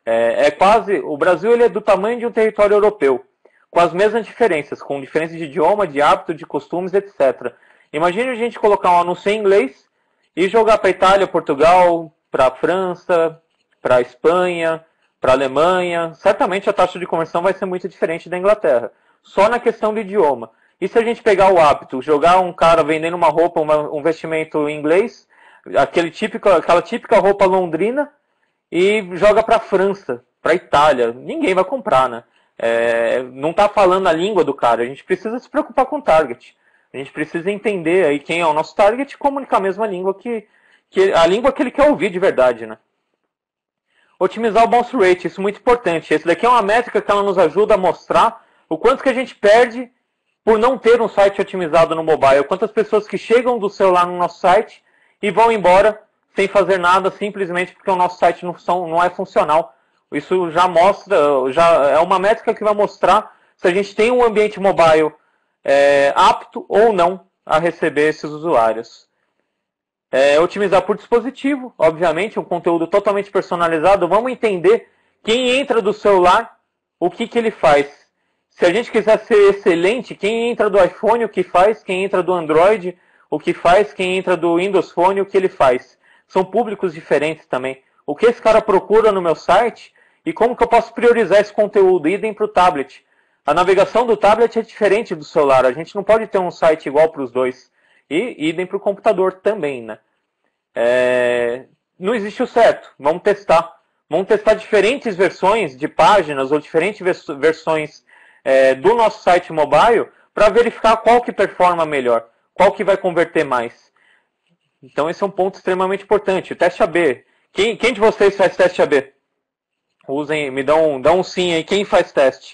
O Brasil ele é do tamanho de um território europeu, com as mesmas diferenças, com diferenças de idioma, de hábito, de costumes, etc. Imagine a gente colocar um anúncio em inglês e jogar para Itália, Portugal, para a França, para a Espanha, para a Alemanha. Certamente a taxa de conversão vai ser muito diferente da Inglaterra, só na questão do idioma. E se a gente pegar o hábito, jogar um cara vendendo uma roupa, um vestimento em inglês, aquela típica roupa londrina, e joga para a França, para a Itália, ninguém vai comprar, né? Não está falando a língua do cara, a gente precisa se preocupar com o target. A gente precisa entender aí quem é o nosso target e comunicar a mesma língua a língua que ele quer ouvir de verdade, né? Otimizar o bounce rate, isso é muito importante. Esse daqui é uma métrica que ela nos ajuda a mostrar o quanto que a gente perde por não ter um site otimizado no mobile. Quantas pessoas que chegam do celular no nosso site e vão embora sem fazer nada, simplesmente porque o nosso site não é funcional. Isso já mostra, já é uma métrica que vai mostrar se a gente tem um ambiente mobile apto ou não a receber esses usuários. Otimizar por dispositivo, obviamente, um conteúdo totalmente personalizado. Vamos entender quem entra do celular, o que ele faz. Se a gente quiser ser excelente, quem entra do iPhone, o que faz, quem entra do Android, o que faz, quem entra do Windows Phone, o que ele faz. São públicos diferentes também. O que esse cara procura no meu site e como que eu posso priorizar esse conteúdo, idem para o tablet. A navegação do tablet é diferente do celular, a gente não pode ter um site igual para os dois. E idem para o computador também, né? Não existe o certo, vamos testar. Vamos testar diferentes versões de páginas ou diferentes versões do nosso site mobile para verificar qual que performa melhor, qual que vai converter mais. Então esse é um ponto extremamente importante. O teste AB. Quem de vocês faz teste AB? Me dá um sim aí. Quem faz teste?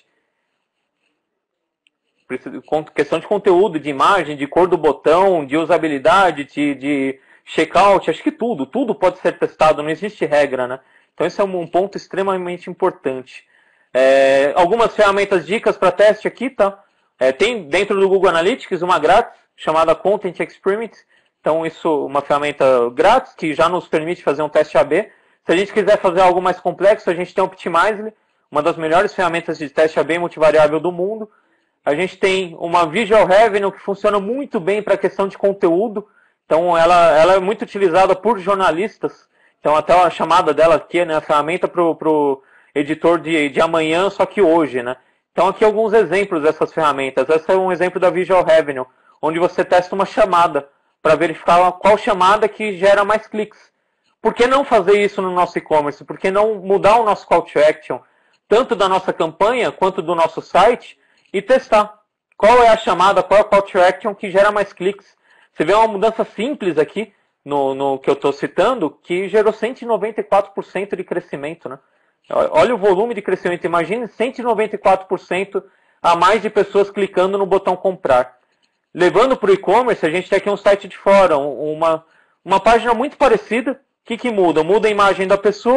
Questão de conteúdo, de imagem, de cor do botão, de usabilidade, de checkout, acho que tudo pode ser testado, não existe regra, né? Então esse é um ponto extremamente importante. Algumas ferramentas, dicas para teste aqui, tá? Tem dentro do Google Analytics uma grátis chamada Content Experiment. Então isso uma ferramenta grátis que já nos permite fazer um teste AB. Se a gente quiser fazer algo mais complexo, a gente tem o Optimizely, uma das melhores ferramentas de teste AB multivariável do mundo. A gente tem uma Visual Revenue que funciona muito bem para a questão de conteúdo. Então ela é muito utilizada por jornalistas. Então até a chamada dela aqui, né, a ferramenta para o editor de amanhã, só que hoje, né? Então aqui alguns exemplos dessas ferramentas. Esse é um exemplo da Visual Revenue, onde você testa uma chamada para verificar qual chamada que gera mais cliques. Por que não fazer isso no nosso e-commerce? Por que não mudar o nosso call to action, tanto da nossa campanha quanto do nosso site, e testar qual é a chamada, qual é o call to action que gera mais cliques? Você vê uma mudança simples aqui, no que eu estou citando, que gerou 194% de crescimento, né? Olha o volume de crescimento, imagine 194% a mais de pessoas clicando no botão comprar. Levando para o e-commerce, a gente tem aqui um site de fora, uma página muito parecida. O que muda? Muda a imagem da pessoa,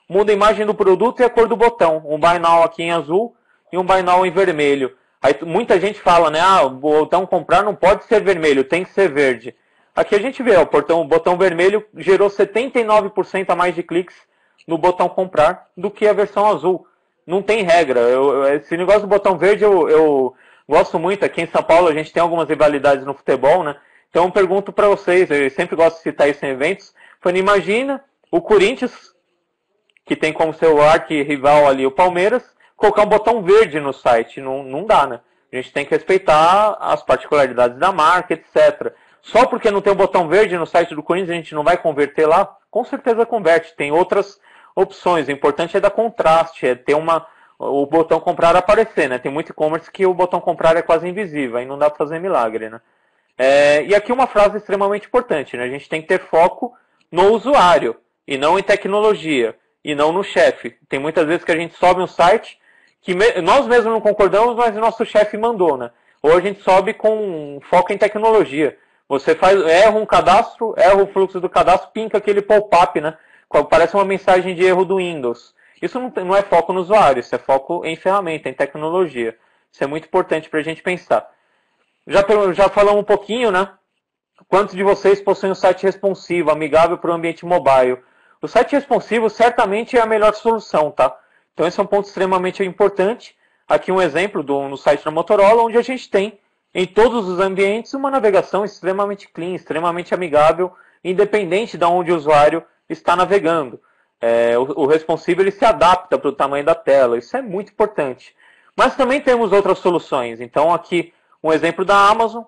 muda a imagem do produto e a cor do botão. Um Buy Now aqui em azul e um Buy Now em vermelho. Aí muita gente fala, né, o botão comprar não pode ser vermelho, tem que ser verde. Aqui a gente vê, o botão vermelho gerou 79% a mais de cliques no botão comprar do que a versão azul. Não tem regra. Esse negócio do botão verde eu gosto muito. Aqui em São Paulo a gente tem algumas rivalidades no futebol, né? Então eu pergunto para vocês, eu sempre gosto de citar isso em eventos, imagina o Corinthians, que tem como seu arqui-rival ali o Palmeiras, colocar um botão verde no site. Não dá, né? A gente tem que respeitar as particularidades da marca, etc. Só porque não tem um botão verde no site do Corinthians a gente não vai converter lá? Com certeza converte. Tem outras opções. O importante é dar contraste, é ter o botão comprar aparecer, né? Tem muito e-commerce que o botão comprar é quase invisível, aí não dá para fazer milagre, né? E aqui uma frase extremamente importante, né? A gente tem que ter foco no usuário e não em tecnologia e não no chefe. Tem muitas vezes que a gente sobe um site que nós mesmos não concordamos, mas o nosso chefe mandou, né? Ou a gente sobe com foco em tecnologia. Você erra um cadastro, erra o fluxo do cadastro, pinca aquele pop-up, né? Parece uma mensagem de erro do Windows. Isso não é foco no usuário, isso é foco em ferramenta, em tecnologia. Isso é muito importante para a gente pensar. Já falamos um pouquinho, né? Quantos de vocês possuem um site responsivo, amigável para o ambiente mobile? O site responsivo certamente é a melhor solução, tá? Então esse é um ponto extremamente importante. Aqui um exemplo no site da Motorola, onde a gente tem em todos os ambientes uma navegação extremamente clean, extremamente amigável, independente de onde o usuário está navegando. O responsivo ele se adapta para o tamanho da tela, isso é muito importante. Mas também temos outras soluções. Então aqui um exemplo da Amazon,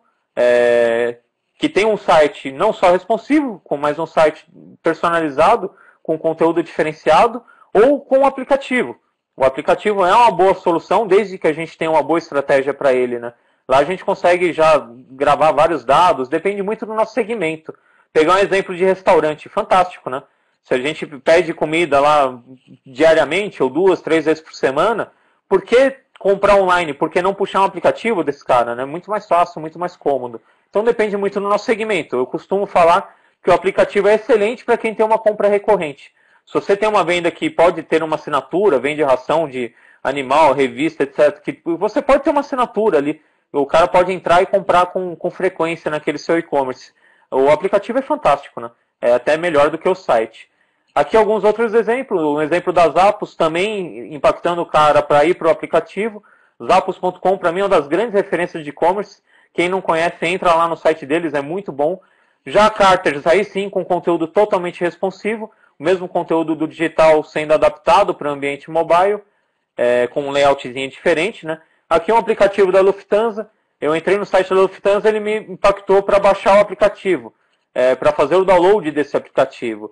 que tem um site não só responsivo, mas um site personalizado, com conteúdo diferenciado, ou com um aplicativo. O aplicativo é uma boa solução, desde que a gente tenha uma boa estratégia para ele, né? Lá a gente consegue já gravar vários dados, depende muito do nosso segmento. Pegar um exemplo de restaurante, fantástico, né? Se a gente pede comida lá diariamente, ou 2, 3 vezes por semana, por que comprar online? Por que não puxar um aplicativo desse cara, né? Muito mais fácil, muito mais cômodo. Então depende muito do nosso segmento. Eu costumo falar que o aplicativo é excelente para quem tem uma compra recorrente. Se você tem uma venda que pode ter uma assinatura, vende ração de animal, revista, etc., que você pode ter uma assinatura ali. O cara pode entrar e comprar com frequência naquele seu e-commerce. O aplicativo é fantástico, né? É até melhor do que o site. Aqui alguns outros exemplos. Um exemplo da Zappos também impactando o cara para ir para o aplicativo. Zappos.com para mim é uma das grandes referências de e-commerce. Quem não conhece, entra lá no site deles, é muito bom. Já a Carters, aí sim, com conteúdo totalmente responsivo. O mesmo conteúdo do digital sendo adaptado para o ambiente mobile, com um layoutzinho diferente, né? Aqui é um aplicativo da Lufthansa. Eu entrei no site da Lufthansa, ele me impactou para baixar o aplicativo, para fazer o download desse aplicativo.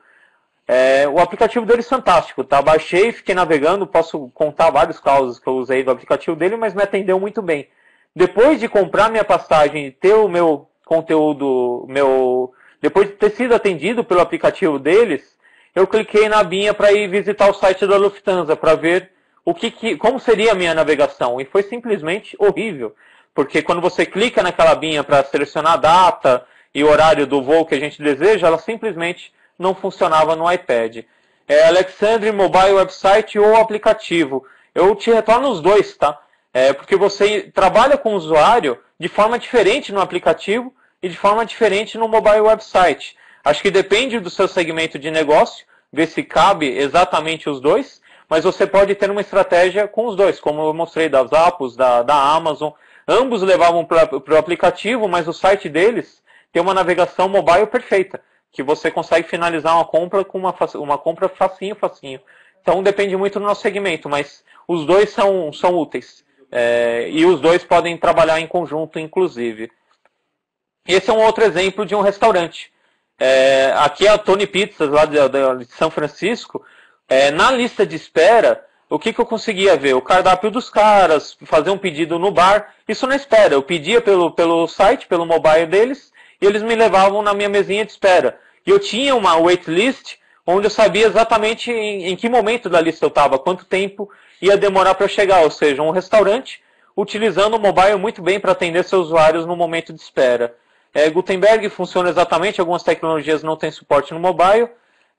O aplicativo dele é fantástico, tá? Baixei, fiquei navegando, posso contar vários casos que eu usei do aplicativo dele, mas me atendeu muito bem. Depois de comprar minha passagem e ter o meu conteúdo, depois de ter sido atendido pelo aplicativo deles, eu cliquei na abinha para ir visitar o site da Lufthansa, para ver como seria a minha navegação. E foi simplesmente horrível, porque quando você clica naquela abinha para selecionar a data e o horário do voo que a gente deseja, ela simplesmente não funcionava no iPad. Alexandre, mobile website ou aplicativo? Eu te retorno os dois, tá? Porque você trabalha com o usuário de forma diferente no aplicativo e de forma diferente no mobile website. Acho que depende do seu segmento de negócio, ver se cabe exatamente os dois, mas você pode ter uma estratégia com os dois, como eu mostrei da Zappos, da Amazon. Ambos levavam para o aplicativo, mas o site deles tem uma navegação mobile perfeita, que você consegue finalizar uma compra com uma compra facinho. Então depende muito do nosso segmento, mas os dois são úteis. E os dois podem trabalhar em conjunto, inclusive. Esse é um outro exemplo de um restaurante. Aqui é a Tony Pizzas, lá de São Francisco. Na lista de espera, o que eu conseguia ver? O cardápio dos caras, fazer um pedido no bar. Isso na espera. Eu pedia pelo site, pelo mobile deles, e eles me levavam na minha mesinha de espera. E eu tinha uma waitlist, onde eu sabia exatamente em que momento da lista eu estava, quanto tempo ia demorar para chegar. Ou seja, um restaurante utilizando o mobile muito bem para atender seus usuários no momento de espera. Gutenberg funciona exatamente, algumas tecnologias não têm suporte no mobile.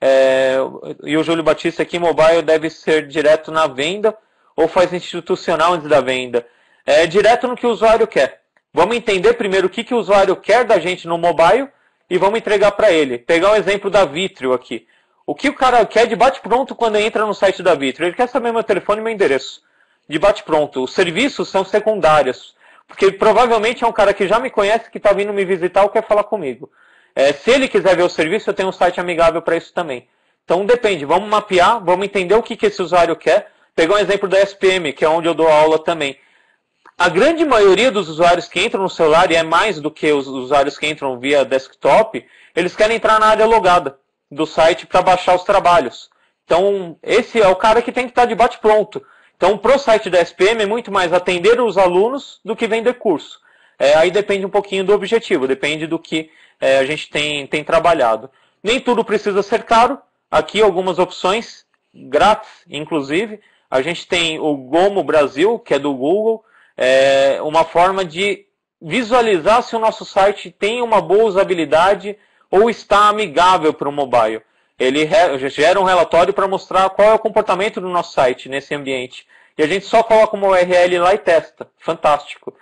E o Júlio Batista aqui, mobile deve ser direto na venda ou faz institucional antes da venda? É direto no que o usuário quer. Vamos entender primeiro o que o usuário quer da gente no mobile e vamos entregar para ele. Pegar um exemplo da Vitrio aqui. O que o cara quer de bate-pronto quando entra no site da Vitrio? Ele quer saber meu telefone e meu endereço. De bate-pronto. Os serviços são secundários. Porque provavelmente é um cara que já me conhece, que está vindo me visitar ou quer falar comigo. Se ele quiser ver o serviço, eu tenho um site amigável para isso também. Então depende, vamos mapear, vamos entender o que esse usuário quer. Pegar um exemplo da SPM, que é onde eu dou aula também. A grande maioria dos usuários que entram no celular, e é mais do que os usuários que entram via desktop, eles querem entrar na área logada do site para baixar os trabalhos. Então, esse é o cara que tem que estar de bate-pronto. Então, para o site da SPM é muito mais atender os alunos do que vender curso. Aí depende um pouquinho do objetivo, depende do que a gente tem trabalhado. Nem tudo precisa ser caro. Aqui algumas opções, grátis, inclusive. A gente tem o Gomo Brasil, que é do Google, uma forma de visualizar se o nosso site tem uma boa usabilidade ou está amigável para o mobile. Ele gera um relatório para mostrar qual é o comportamento do nosso site nesse ambiente. E a gente só coloca uma URL lá e testa. Fantástico.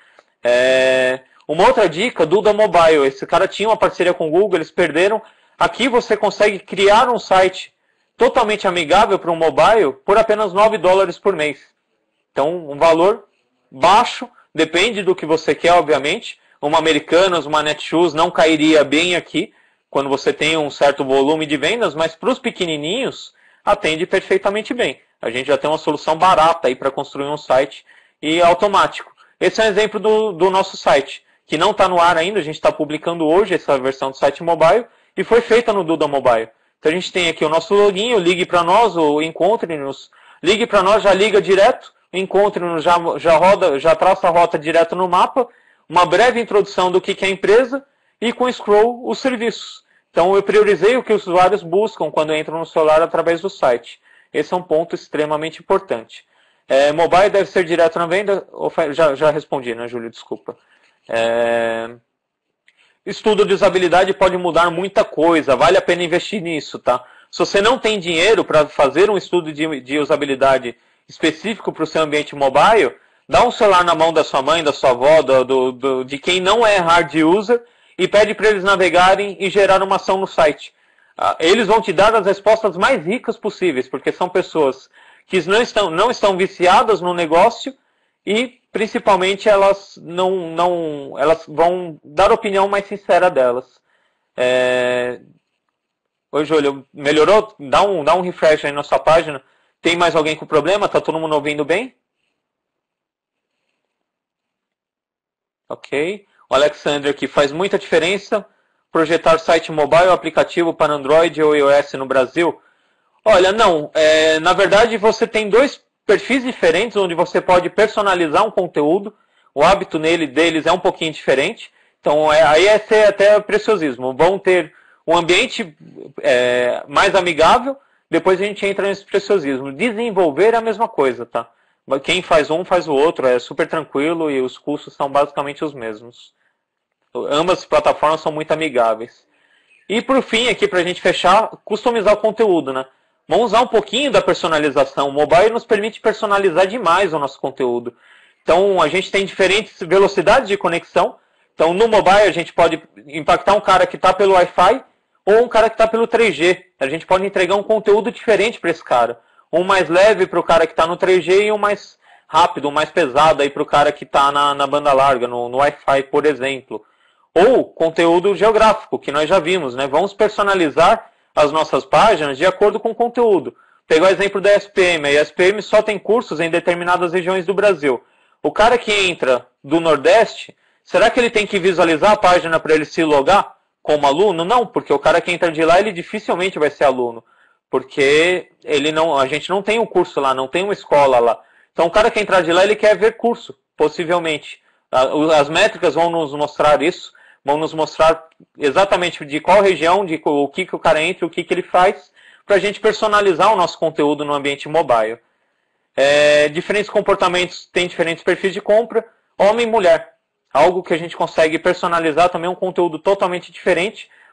Uma outra dica, Duda Mobile. Esse cara tinha uma parceria com o Google, eles perderam. Aqui você consegue criar um site totalmente amigável para um mobile por apenas $9 por mês. Então, um valor baixo, depende do que você quer, obviamente. Uma Americanas, uma Netshoes não cairia bem aqui, quando você tem um certo volume de vendas, mas para os pequenininhos, atende perfeitamente bem. A gente já tem uma solução barata aí para construir um site e automático. Esse é um exemplo do nosso site, que não está no ar ainda, a gente está publicando hoje essa versão do site mobile, e foi feita no Duda Mobile. Então a gente tem aqui o nosso login, o ligue para nós, o encontre-nos, ligue para nós, já liga direto, encontre-nos, já traça a rota direto no mapa, uma breve introdução do que é a empresa, e com scroll os serviços. Então eu priorizei o que os usuários buscam quando entram no celular através do site. Esse é um ponto extremamente importante. Mobile deve ser direto na venda? Já respondi, né, Júlio? Desculpa. Estudo de usabilidade pode mudar muita coisa. Vale a pena investir nisso, tá? Se você não tem dinheiro para fazer um estudo de usabilidade específico para o seu ambiente mobile, dá um celular na mão da sua mãe, da sua avó, de quem não é hard user, e pede para eles navegarem e gerar uma ação no site. Eles vão te dar as respostas mais ricas possíveis, porque são pessoas que não estão viciadas no negócio e, principalmente, elas vão dar a opinião mais sincera delas. Oi, Júlio, melhorou? Dá um refresh aí na sua página. Tem mais alguém com problema? Tá todo mundo ouvindo bem? Ok. O Alexander aqui, faz muita diferença projetar site mobile ou aplicativo para Android ou iOS no Brasil? Olha, não. Na verdade, você tem dois perfis diferentes onde você pode personalizar um conteúdo. O hábito deles é um pouquinho diferente. Então, aí é ser até preciosismo. Vão ter um ambiente mais amigável, depois a gente entra nesse preciosismo. Desenvolver é a mesma coisa, tá? Quem faz um, faz o outro. É super tranquilo e os custos são basicamente os mesmos. Ambas as plataformas são muito amigáveis. E por fim, aqui para a gente fechar, customizar o conteúdo, né? Vamos usar um pouquinho da personalização. O mobile nos permite personalizar demais o nosso conteúdo. Então, a gente tem diferentes velocidades de conexão. Então, no mobile, a gente pode impactar um cara que está pelo Wi-Fi ou um cara que está pelo 3G. A gente pode entregar um conteúdo diferente para esse cara. Um mais leve para o cara que está no 3G e um mais rápido, um mais pesado para o cara que está na banda larga, no Wi-Fi, por exemplo. Ou conteúdo geográfico, que nós já vimos, né? Vamos personalizar as nossas páginas de acordo com o conteúdo. Pegar o exemplo da SPM. A SPM só tem cursos em determinadas regiões do Brasil. O cara que entra do Nordeste, será que ele tem que visualizar a página para ele se logar como aluno? Não, porque o cara que entra de lá, ele dificilmente vai ser aluno. Porque a gente não tem um curso lá, não tem uma escola lá. Então o cara que entrar de lá, ele quer ver curso, possivelmente. As métricas vão nos mostrar isso. Vão nos mostrar exatamente de qual região, o que o cara entra, o que ele faz, para a gente personalizar o nosso conteúdo no ambiente mobile. Diferentes comportamentos têm diferentes perfis de compra, homem e mulher. Algo que a gente consegue personalizar também, um conteúdo totalmente diferente,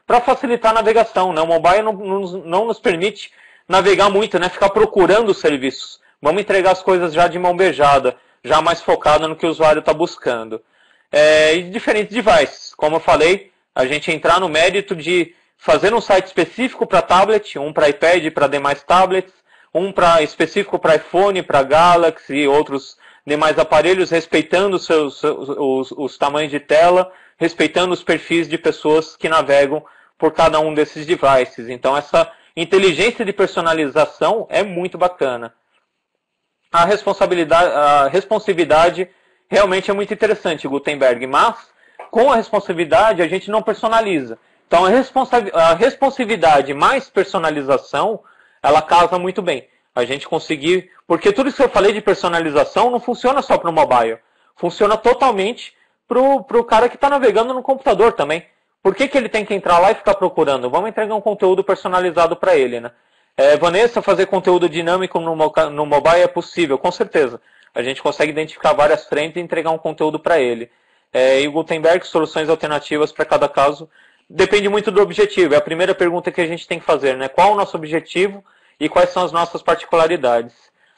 para facilitar a navegação, né? O mobile não nos permite navegar muito, né? Ficar procurando os serviços. Vamos entregar as coisas já de mão beijada, já mais focada no que o usuário está buscando. E diferentes devices. Como eu falei, a gente entrar no mérito de fazer um site específico para tablet, um para iPad e para demais tablets, um específico para iPhone, para Galaxy e outros demais aparelhos, respeitando os tamanhos de tela, respeitando os perfis de pessoas que navegam por cada um desses devices. Então essa inteligência de personalização é muito bacana. A responsividade realmente é muito interessante, Gutenberg, mas com a responsividade a gente não personaliza. Então a responsividade mais personalização, ela casa muito bem. A gente conseguir... Porque tudo isso que eu falei de personalização não funciona só para o mobile. Funciona totalmente para o cara que está navegando no computador também. Por que ele tem que entrar lá e ficar procurando? Vamos entregar um conteúdo personalizado para ele, né? Vanessa, fazer conteúdo dinâmico no mobile é possível, com certeza. A gente consegue identificar várias frentes e entregar um conteúdo para ele. E o Gutenberg, soluções alternativas para cada caso, depende muito do objetivo. É a primeira pergunta que a gente tem que fazer, né? Qual o nosso objetivo e quais são as nossas particularidades?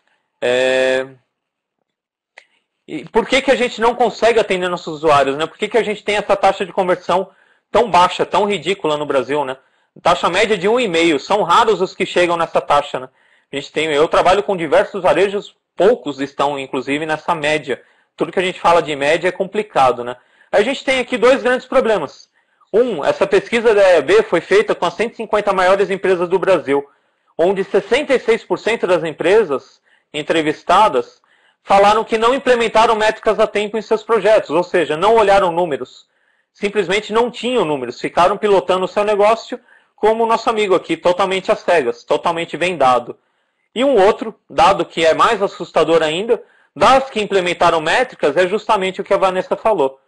E por que a gente não consegue atender nossos usuários, né? Por que a gente tem essa taxa de conversão tão baixa, tão ridícula no Brasil, né? Taxa média de 1,5. São raros os que chegam nessa taxa, né? Eu trabalho com diversos varejos, poucos estão, inclusive, nessa média. Tudo que a gente fala de média é complicado, né? A gente tem aqui dois grandes problemas. Essa pesquisa da EAB foi feita com as 150 maiores empresas do Brasil, onde 66% das empresas entrevistadas falaram que não implementaram métricas a tempo em seus projetos, ou seja, não olharam números. Simplesmente não tinham números, ficaram pilotando o seu negócio como o nosso amigo aqui, totalmente às cegas, totalmente vendado. E um outro dado que é mais assustador ainda, das que implementaram métricas, é justamente o que a Vanessa falou.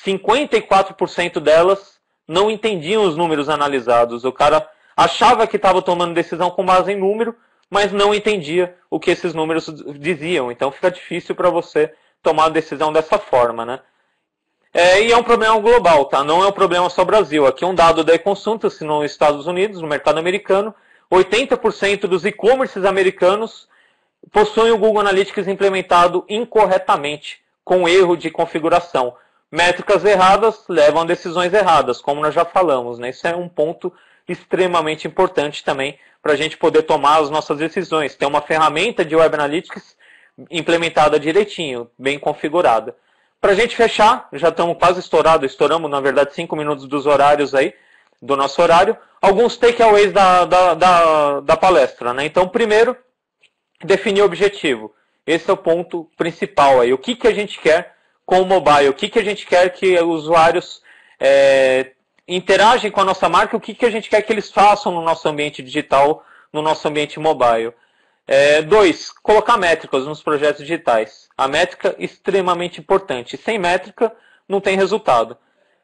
54% delas não entendiam os números analisados. O cara achava que estava tomando decisão com base em número, mas não entendia o que esses números diziam. Então fica difícil para você tomar a decisão dessa forma, né? E é um problema global, tá? Não é um problema só Brasil. Aqui um dado da eConsultancy nos Estados Unidos, no mercado americano, 80% dos e-commerces americanos possuem o Google Analytics implementado incorretamente, com erro de configuração. Métricas erradas levam a decisões erradas, como nós já falamos, né? Isso é um ponto extremamente importante também para a gente poder tomar as nossas decisões. Ter uma ferramenta de Web Analytics implementada direitinho, bem configurada. Para a gente fechar, já estamos quase estouramos na verdade 5 minutos dos horários aí, do nosso horário, alguns takeaways da palestra, né? Então, primeiro, definir o objetivo. Esse é o ponto principal aí. O que a gente quer com o mobile? O que a gente quer que os usuários interagem com a nossa marca? O que a gente quer que eles façam no nosso ambiente digital, no nosso ambiente mobile? 2, colocar métricas nos projetos digitais. A métrica é extremamente importante. Sem métrica, não tem resultado.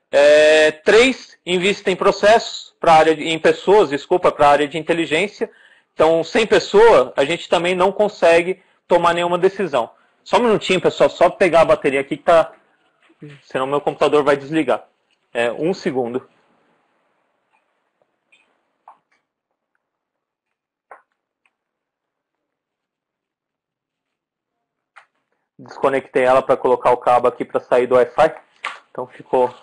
3, invista em processos, em pessoas, para a área de inteligência. Então, sem pessoa, a gente também não consegue tomar nenhuma decisão. Só um minutinho, pessoal, só pegar a bateria aqui que tá... Senão meu computador vai desligar. 1 segundo. Desconectei ela para colocar o cabo aqui para sair do Wi-Fi. Então ficou...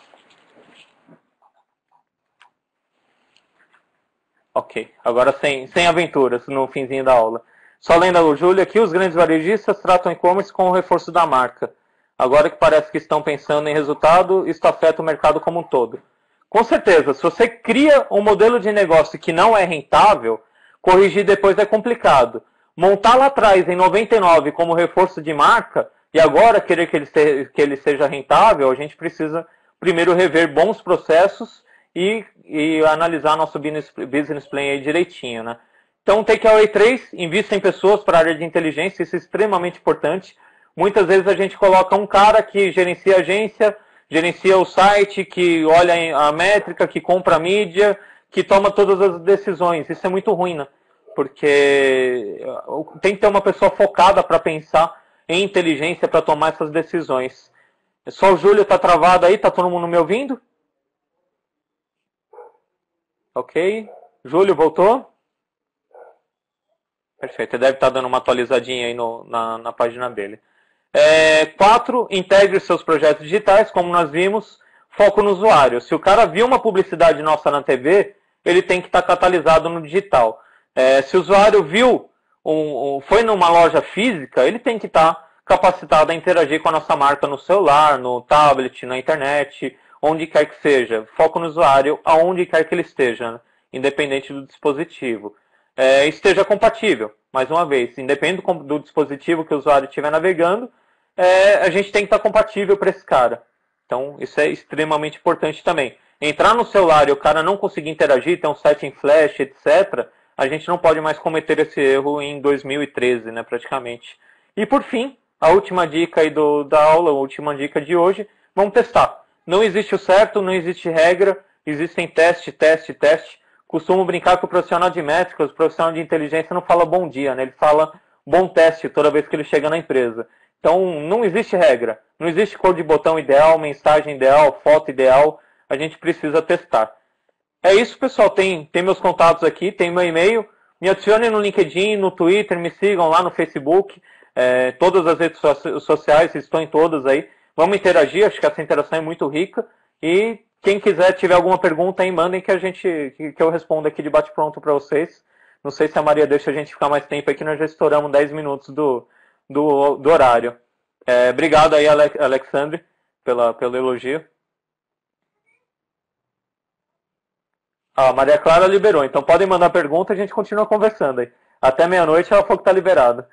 Ok, agora sem aventuras no finzinho da aula. Só lendo a Júlia aqui, os grandes varejistas tratam e-commerce com o reforço da marca. Agora que parece que estão pensando em resultado, isso afeta o mercado como um todo. Com certeza, se você cria um modelo de negócio que não é rentável, corrigir depois é complicado. Montar lá atrás em 99 como reforço de marca e agora querer que ele seja rentável, a gente precisa primeiro rever bons processos e analisar nosso business plan aí direitinho, né? Então, Takeaway 3, invista em pessoas para a área de inteligência, isso é extremamente importante. Muitas vezes a gente coloca um cara que gerencia a agência, gerencia o site, que olha a métrica, que compra a mídia, que toma todas as decisões. Isso é muito ruim, né? Porque tem que ter uma pessoa focada para pensar em inteligência para tomar essas decisões. Só o Júlio está travado aí, está todo mundo me ouvindo? Ok. Júlio, voltou? Perfeito, ele deve estar dando uma atualizadinha aí na página dele. 4, integre seus projetos digitais, como nós vimos, foco no usuário. Se o cara viu uma publicidade nossa na TV, ele tem que estar catalisado no digital. Se o usuário viu, foi numa loja física, ele tem que estar capacitado a interagir com a nossa marca no celular, no tablet, na internet, onde quer que seja. Foco no usuário, aonde quer que ele esteja, né? Independente do dispositivo. Esteja compatível, mais uma vez, independente do dispositivo que o usuário estiver navegando, a gente tem que estar compatível para esse cara. Então, isso é extremamente importante também. Entrar no celular e o cara não conseguir interagir, ter um site em flash, etc., a gente não pode mais cometer esse erro em 2013, né, praticamente. E por fim, a última dica aí da aula, a última dica de hoje, vamos testar. Não existe o certo, não existe regra, existem teste. Costumo brincar que o profissional de métricas, o profissional de inteligência não fala bom dia, né? Ele fala bom teste toda vez que ele chega na empresa. Então, não existe regra. Não existe cor de botão ideal, mensagem ideal, foto ideal. A gente precisa testar. É isso, pessoal. Tem meus contatos aqui, tem meu e-mail. Me adicione no LinkedIn, no Twitter, me sigam lá no Facebook. Todas as redes sociais, estão em todas aí. Vamos interagir, acho que essa interação é muito rica. E quem quiser, tiver alguma pergunta aí, mandem que eu respondo aqui de bate-pronto para vocês. Não sei se a Maria deixa a gente ficar mais tempo aqui, nós já estouramos 10 minutos do horário. Obrigado aí, Alexandre, pelo elogio. A Maria Clara liberou, então podem mandar pergunta e a gente continua conversando aí. Até meia-noite ela falou que está liberado.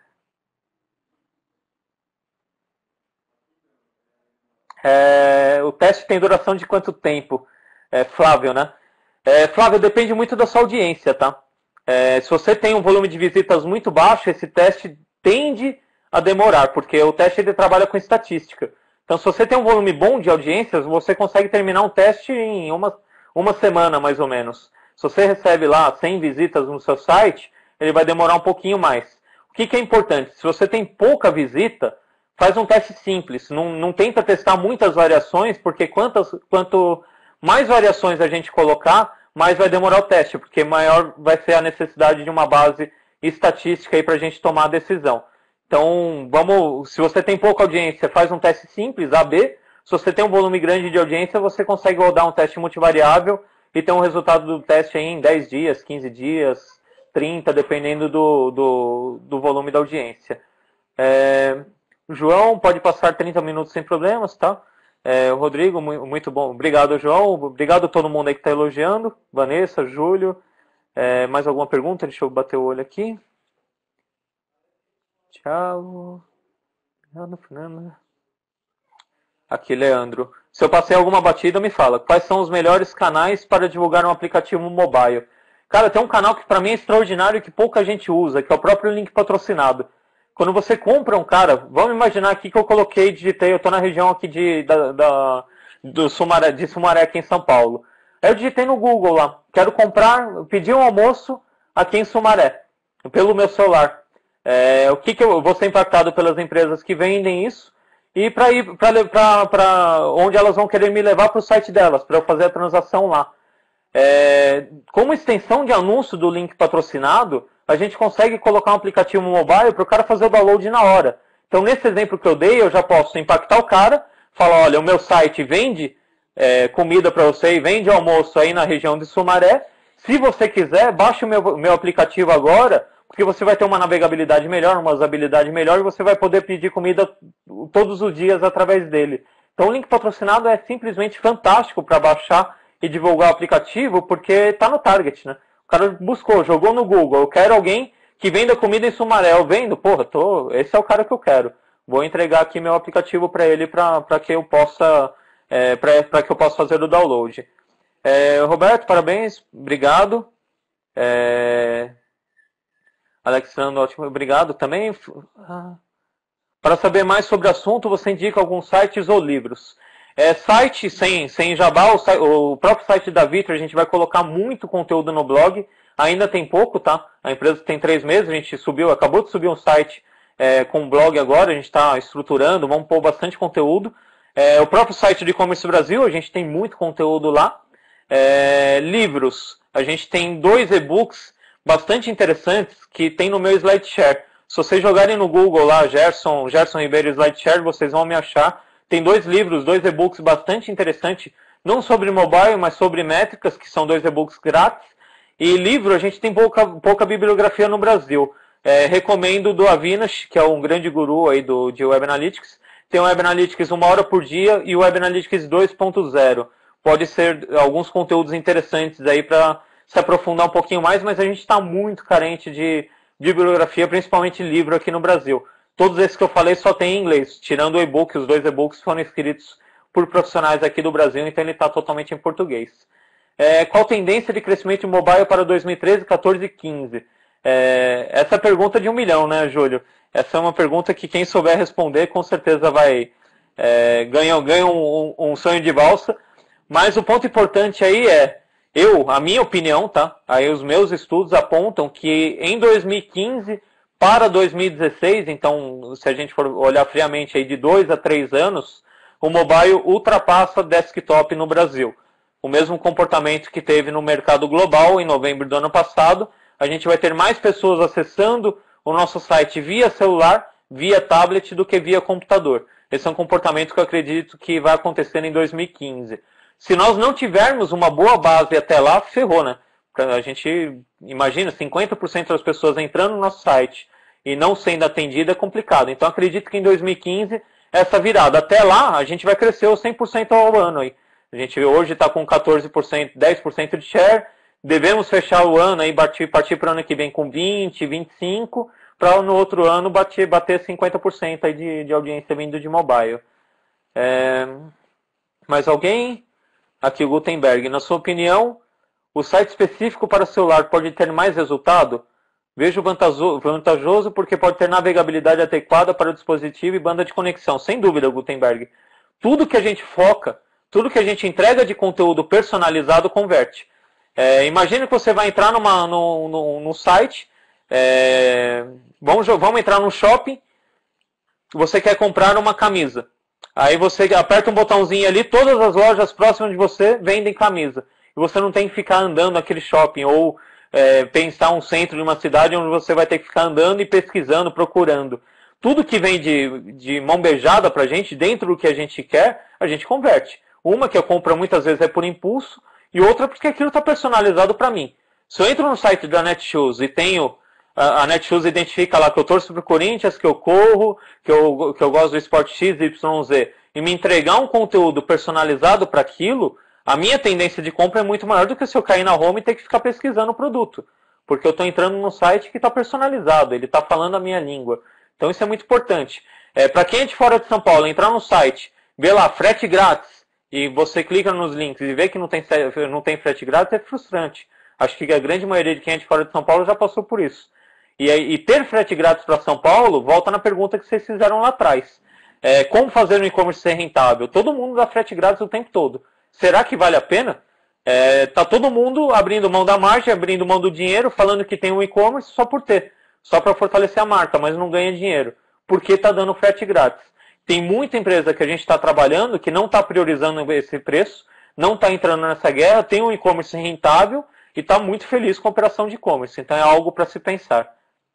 O teste tem duração de quanto tempo? Flávio, né? Flávio, depende muito da sua audiência, tá? Se você tem um volume de visitas muito baixo, esse teste tende a demorar, porque o teste ele trabalha com estatística. Então, se você tem um volume bom de audiências, você consegue terminar um teste em uma semana, mais ou menos. Se você recebe lá 100 visitas no seu site, ele vai demorar um pouquinho mais. O que é importante? Se você tem pouca visita, faz um teste simples. Não tenta testar muitas variações, porque quanto mais variações a gente colocar, mais vai demorar o teste, porque maior vai ser a necessidade de uma base estatística aí para a gente tomar a decisão. Então, se você tem pouca audiência, faz um teste simples, A/B. Se você tem um volume grande de audiência, você consegue rodar um teste multivariável e ter um resultado do teste aí em 10 dias, 15 dias, 30, dependendo do volume da audiência. João, pode passar 30 minutos sem problemas, tá? Rodrigo, muito bom. Obrigado, João. Obrigado a todo mundo aí que está elogiando. Vanessa, Júlio. Mais alguma pergunta? Deixa eu bater o olho aqui. Tchau. Fernanda. Aqui, Leandro. Se eu passei alguma batida, me fala. Quais são os melhores canais para divulgar um aplicativo mobile? Cara, tem um canal que para mim é extraordinário e que pouca gente usa, que é o próprio link patrocinado. Quando você compra um cara, vamos imaginar aqui que eu digitei, eu estou na região aqui de Sumaré, aqui em São Paulo. Aí eu digitei no Google lá, quero pedir um almoço aqui em Sumaré, pelo meu celular. Eu vou ser impactado pelas empresas que vendem isso e para ir para onde elas vão querer me levar para o site delas, para eu fazer a transação lá. Como extensão de anúncio do link patrocinado, a gente consegue colocar um aplicativo mobile para o cara fazer o download na hora. Então, nesse exemplo que eu dei, eu já posso impactar o cara, falar, olha, o meu site vende comida para você e vende almoço aí na região de Sumaré. Se você quiser, baixe o meu aplicativo agora, porque você vai ter uma navegabilidade melhor, uma usabilidade melhor e você vai poder pedir comida todos os dias através dele. Então, o link patrocinado é simplesmente fantástico para baixar e divulgar o aplicativo, porque está no target, né? O cara buscou, jogou no Google, eu quero alguém que venda comida em Sumaré. Eu vendo, esse é o cara que eu quero. Vou entregar aqui meu aplicativo para ele para que eu possa fazer o download. Roberto, parabéns, obrigado. Alexandre, ótimo, obrigado também. Para saber mais sobre o assunto, você indica alguns sites ou livros. Site sem jabá, o próprio site da Vitro, a gente vai colocar muito conteúdo no blog. Ainda tem pouco, tá? A empresa tem 3 meses, a gente acabou de subir um site com um blog agora, a gente está estruturando, vamos pôr bastante conteúdo. O próprio site do E-Commerce Brasil, a gente tem muito conteúdo lá. Livros. A gente tem 2 e-books bastante interessantes que tem no meu SlideShare. Se vocês jogarem no Google lá, Gerson Ribeiro SlideShare, vocês vão me achar. Tem 2 livros, 2 e-books bastante interessantes, não sobre mobile, mas sobre métricas, que são 2 e-books grátis. E livro, a gente tem pouca bibliografia no Brasil. Recomendo do Avinash, que é um grande guru aí de Web Analytics. Tem o Web Analytics 1 hora por dia e o Web Analytics 2.0. Pode ser alguns conteúdos interessantes aí para se aprofundar um pouquinho mais, mas a gente está muito carente de bibliografia, principalmente livro aqui no Brasil. Todos esses que eu falei só tem em inglês, tirando o e-book, os 2 e-books foram escritos por profissionais aqui do Brasil, então ele está totalmente em português. Qual tendência de crescimento de mobile para 2013, 14 e 15? Essa é a pergunta de 1 milhão, né, Júlio? Essa é uma pergunta que quem souber responder com certeza vai ganha um sonho de valsa. Mas o ponto importante aí a minha opinião, tá? Aí os meus estudos apontam que em 2015 para 2016, então se a gente for olhar friamente aí de 2 a 3 anos, o mobile ultrapassa desktop no Brasil. O mesmo comportamento que teve no mercado global em novembro do ano passado, a gente vai ter mais pessoas acessando o nosso site via celular, via tablet, do que via computador. Esse é um comportamento que eu acredito que vai acontecer em 2015. Se nós não tivermos uma boa base até lá, ferrou, né? A gente imagina 50% das pessoas entrando no nosso site e não sendo atendida é complicado. Então acredito que em 2015 essa virada. Até lá a gente vai crescer os 100% ao ano aí. A gente hoje está com 14%, 10% de share. Devemos fechar o ano aí, partir para o ano que vem com 20, 25, para no outro ano bater 50% aí de audiência vindo de mobile. Mais alguém? Aqui o Gutenberg. Na sua opinião, o site específico para celular pode ter mais resultado? Vejo vantajoso porque pode ter navegabilidade adequada para o dispositivo e banda de conexão. Sem dúvida, Gutenberg. Tudo que a gente foca, tudo que a gente entrega de conteúdo personalizado converte. Imagina que você vai entrar no site, vamos entrar no shopping, você quer comprar uma camisa. Aí você aperta um botãozinho ali, todas as lojas próximas de você vendem camisa. E você não tem que ficar andando naquele shopping, ou pensar um centro de uma cidade onde você vai ter que ficar andando e pesquisando, procurando. Tudo que vem de mão beijada pra gente, dentro do que a gente quer, a gente converte. Uma que eu compro muitas vezes é por impulso, e outra porque aquilo está personalizado para mim. Se eu entro no site da Netshoes e tenho... A Netshoes identifica lá que eu torço pro Corinthians, que eu corro, que eu gosto do esporte X, Y, Z, e me entregar um conteúdo personalizado para aquilo, a minha tendência de compra é muito maior do que se eu cair na home e ter que ficar pesquisando o produto. Porque eu estou entrando num site que está personalizado, ele está falando a minha língua. Então isso é muito importante. Para quem é de fora de São Paulo, entrar no site, ver lá, frete grátis, e você clica nos links e vê que não tem frete grátis, é frustrante. Acho que a grande maioria de quem é de fora de São Paulo já passou por isso. E ter frete grátis para São Paulo, volta na pergunta que vocês fizeram lá atrás. Como fazer um e-commerce ser rentável? Todo mundo dá frete grátis o tempo todo. Será que vale a pena? Tá todo mundo abrindo mão da margem, abrindo mão do dinheiro, falando que tem um e-commerce só por ter. Só para fortalecer a marca, mas não ganha dinheiro. Porque está dando frete grátis. Tem muita empresa que a gente está trabalhando que não está priorizando esse preço, não está entrando nessa guerra, tem um e-commerce rentável e está muito feliz com a operação de e-commerce. Então é algo para se pensar.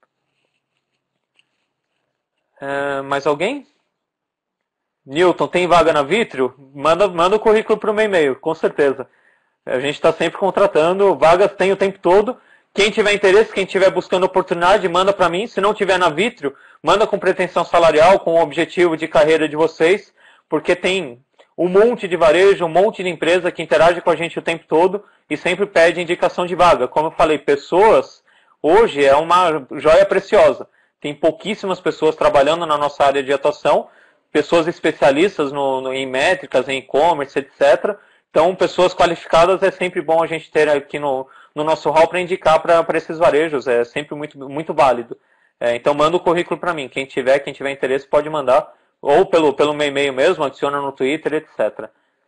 Mais alguém? Newton, tem vaga na Vitrio? Manda o currículo para o meu e-mail, com certeza. A gente está sempre contratando, vagas tem o tempo todo. Quem tiver interesse, quem estiver buscando oportunidade, manda para mim. Se não tiver na Vitrio, manda com pretensão salarial, com o objetivo de carreira de vocês, porque tem um monte de varejo, um monte de empresa que interage com a gente o tempo todo e sempre pede indicação de vaga. Como eu falei, pessoas, hoje é uma joia preciosa. Tem pouquíssimas pessoas trabalhando na nossa área de atuação, pessoas especialistas em métricas, em e-commerce, etc. Então, pessoas qualificadas é sempre bom a gente ter aqui no nosso hall para indicar para esses varejos. É sempre muito, muito válido. Então, manda o currículo para mim. Quem tiver interesse pode mandar. Ou pelo meu e-mail mesmo, adiciona no Twitter, etc.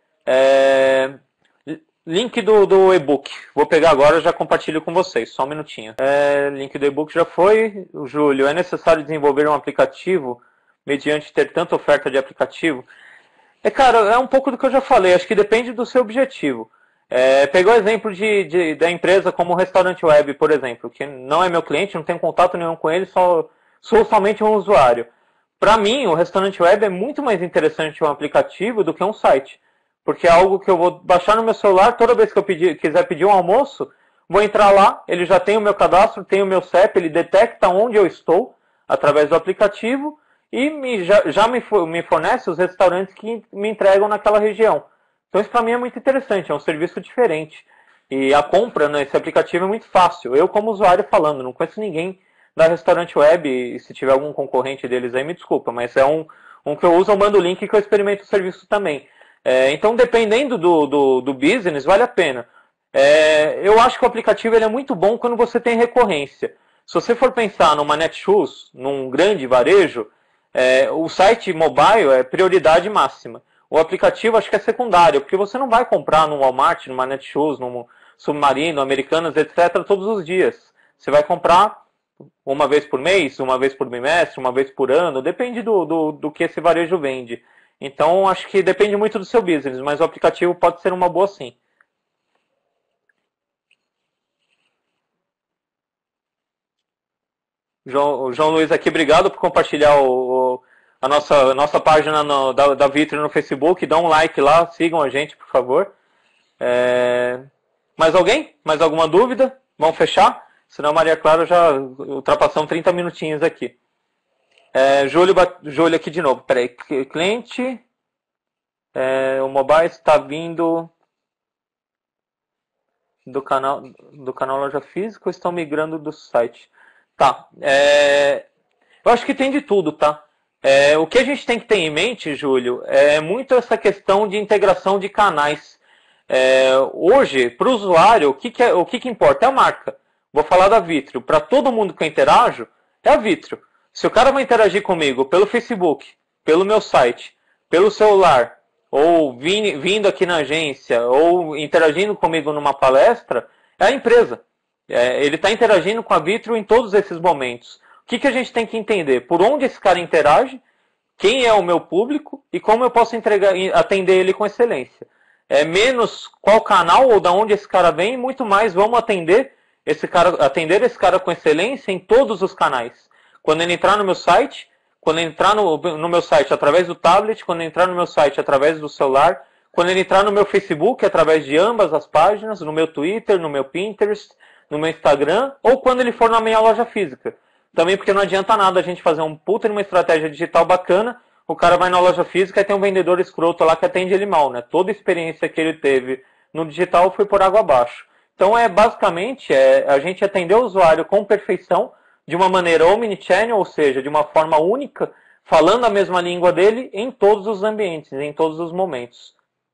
Link do e-book. Vou pegar agora e já compartilho com vocês. Só um minutinho. Link do e-book já foi. Júlio, é necessário desenvolver um aplicativo mediante ter tanta oferta de aplicativo? Cara, é um pouco do que eu já falei. Acho que depende do seu objetivo. Pegou o exemplo da empresa como o Restaurante Web, por exemplo, que não é meu cliente, não tenho contato nenhum com ele, sou somente um usuário. Para mim, o Restaurante Web é muito mais interessante um aplicativo do que um site. Porque é algo que eu vou baixar no meu celular, toda vez que eu quiser pedir um almoço, vou entrar lá, ele já tem o meu cadastro, tem o meu CEP, ele detecta onde eu estou através do aplicativo e já me fornece os restaurantes que me entregam naquela região. Então isso para mim é muito interessante, é um serviço diferente. E a compra nesse aplicativo é muito fácil. Eu como usuário falando, não conheço ninguém da Restaurante Web, e se tiver algum concorrente deles aí, me desculpa, mas é um que eu uso, eu mando o link que eu experimento o serviço também. Então, dependendo do business, vale a pena. Eu acho que o aplicativo ele é muito bom quando você tem recorrência. Se você for pensar numa Netshoes, num grande varejo, o site mobile é prioridade máxima. O aplicativo acho que é secundário, porque você não vai comprar no Walmart, numa Netshoes, num Submarino, Americanas, etc., todos os dias. Você vai comprar uma vez por mês, uma vez por bimestre, uma vez por ano, depende do que esse varejo vende. Então, acho que depende muito do seu business, mas o aplicativo pode ser uma boa sim. João Luiz aqui, obrigado por compartilhar a nossa página da Vitre no Facebook. Dá um like lá, sigam a gente, por favor. Mais alguém? Mais alguma dúvida? Vamos fechar? Senão, Maria Clara, já ultrapassamos 30 minutinhos aqui. Júlio aqui de novo. Peraí, cliente. O mobile está vindo do canal Loja Física ou estão migrando do site? Tá. Eu acho que tem de tudo, tá? O que a gente tem que ter em mente, Júlio, é muito essa questão de integração de canais. Hoje, para o usuário, o que importa é a marca. Vou falar da Vitrio. Para todo mundo que eu interajo, é a Vitrio. Se o cara vai interagir comigo pelo Facebook, pelo meu site, pelo celular, ou vindo aqui na agência, ou interagindo comigo numa palestra, é a empresa. Ele está interagindo com a Vitrio em todos esses momentos. O que a gente tem que entender? Por onde esse cara interage, quem é o meu público e como eu posso atender ele com excelência. Menos qual canal ou da onde esse cara vem, e muito mais vamos atender esse cara com excelência em todos os canais. Quando ele entrar no meu site, quando ele entrar no meu site através do tablet, quando ele entrar no meu site através do celular, quando ele entrar no meu Facebook através de ambas as páginas, no meu Twitter, no meu Pinterest, no meu Instagram, ou quando ele for na minha loja física. Também porque não adianta nada a gente fazer um puta numa estratégia digital bacana, o cara vai na loja física e tem um vendedor escroto lá que atende ele mal, né? Toda a experiência que ele teve no digital foi por água abaixo. Então, basicamente, a gente atender o usuário com perfeição, de uma maneira omnichannel, ou seja, de uma forma única, falando a mesma língua dele em todos os ambientes, em todos os momentos.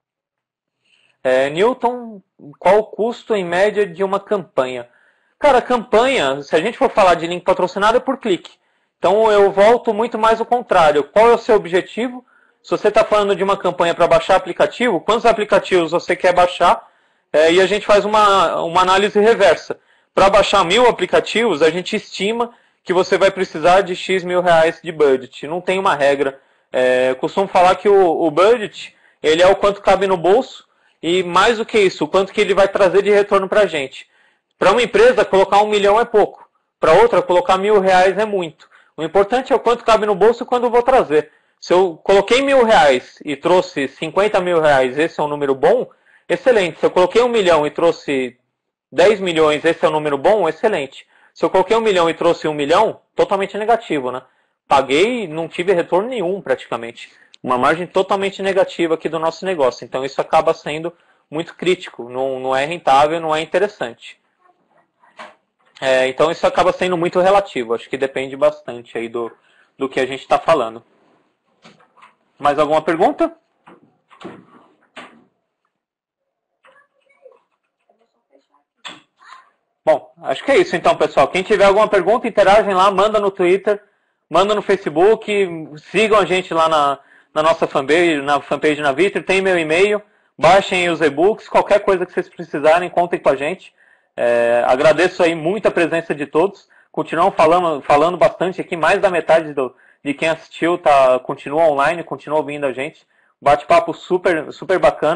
Newton, qual o custo em média de uma campanha? Cara, campanha, se a gente for falar de link patrocinado, é por clique. Então eu volto muito mais ao contrário. Qual é o seu objetivo? Se você está falando de uma campanha para baixar aplicativo, quantos aplicativos você quer baixar? E a gente faz uma análise reversa. Para baixar 1000 aplicativos, a gente estima que você vai precisar de X mil reais de budget. Não tem uma regra. Costumo falar que o budget ele é o quanto cabe no bolso e mais do que isso, o quanto que ele vai trazer de retorno para a gente. Para uma empresa, colocar 1 milhão é pouco. Para outra, colocar 1000 reais é muito. O importante é o quanto cabe no bolso e quando eu vou trazer. Se eu coloquei 1000 reais e trouxe 50 mil reais, esse é um número bom, excelente. Se eu coloquei 1 milhão e trouxe 10 milhões, esse é um número bom, excelente. Se eu coloquei 1 milhão e trouxe 1 milhão, totalmente negativo, né? Paguei e não tive retorno nenhum praticamente. Uma margem totalmente negativa aqui do nosso negócio. Então isso acaba sendo muito crítico, não é rentável, não é interessante. Então isso acaba sendo muito relativo. Acho que depende bastante aí do que a gente está falando. Mais alguma pergunta? Bom, acho que é isso então, pessoal. Quem tiver alguma pergunta, interagem lá, manda no Twitter, manda no Facebook, sigam a gente lá na nossa fanpage na Vitrio, tem meu e-mail, baixem os e-books, qualquer coisa que vocês precisarem, contem com a gente. Agradeço aí muito a presença de todos. Continuam falando bastante aqui, mais da metade de quem assistiu continua online, continua ouvindo a gente. Bate-papo super, super bacana.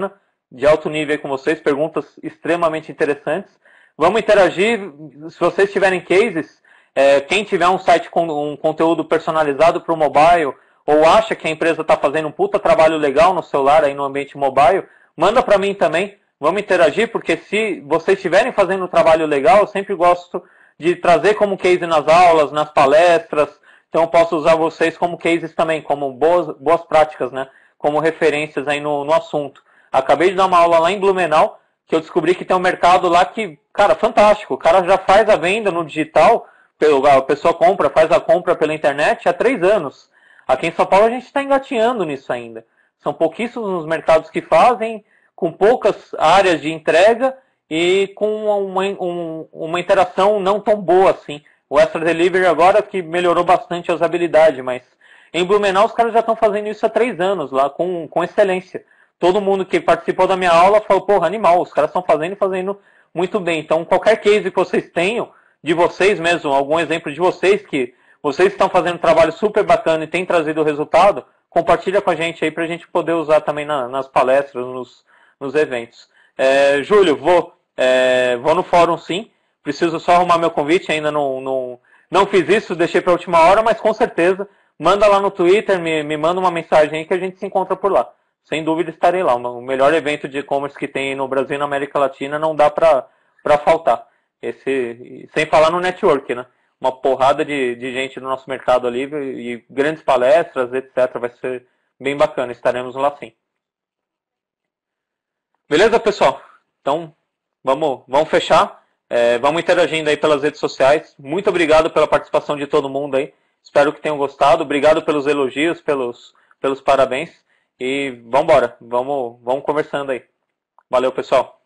de alto nível aí com vocês, perguntas extremamente interessantes. Vamos interagir, se vocês tiverem cases, quem tiver um site com um conteúdo personalizado para o mobile, ou acha que a empresa está fazendo um puta trabalho legal no celular, aí no ambiente mobile, manda para mim também. Vamos interagir, porque se vocês estiverem fazendo um trabalho legal, eu sempre gosto de trazer como case nas aulas, nas palestras. Então eu posso usar vocês como cases também, como boas práticas, né? Como referências aí no assunto. Acabei de dar uma aula lá em Blumenau, que eu descobri que tem um mercado lá que, cara, fantástico. O cara já faz a venda no digital, a pessoa faz a compra pela internet há 3 anos. Aqui em São Paulo a gente está engatinhando nisso ainda. São pouquíssimos os mercados que fazem, com poucas áreas de entrega e com uma interação não tão boa assim. O Extra Delivery agora que melhorou bastante a usabilidade, mas em Blumenau os caras já estão fazendo isso há 3 anos lá, com excelência. Todo mundo que participou da minha aula falou, porra, animal, os caras estão fazendo e fazendo muito bem. Então qualquer case que vocês tenham, de vocês mesmo, algum exemplo de vocês que vocês estão fazendo um trabalho super bacana e têm trazido o resultado, compartilha com a gente aí para a gente poder usar também nas palestras, nos eventos. Júlio, vou no fórum sim, preciso só arrumar meu convite, ainda não fiz isso, deixei para a última hora, mas com certeza, manda lá no Twitter, me manda uma mensagem aí que a gente se encontra por lá. Sem dúvida estarei lá, o melhor evento de e-commerce que tem no Brasil e na América Latina, não dá para faltar. Sem falar no network, né? Uma porrada de gente do nosso mercado ali e grandes palestras, etc. Vai ser bem bacana, estaremos lá sim. Beleza, pessoal? Então, vamos fechar. Vamos interagindo aí pelas redes sociais. Muito obrigado pela participação de todo mundo aí. Espero que tenham gostado. Obrigado pelos elogios, pelos parabéns. E vamos embora. Vamos conversando aí. Valeu, pessoal.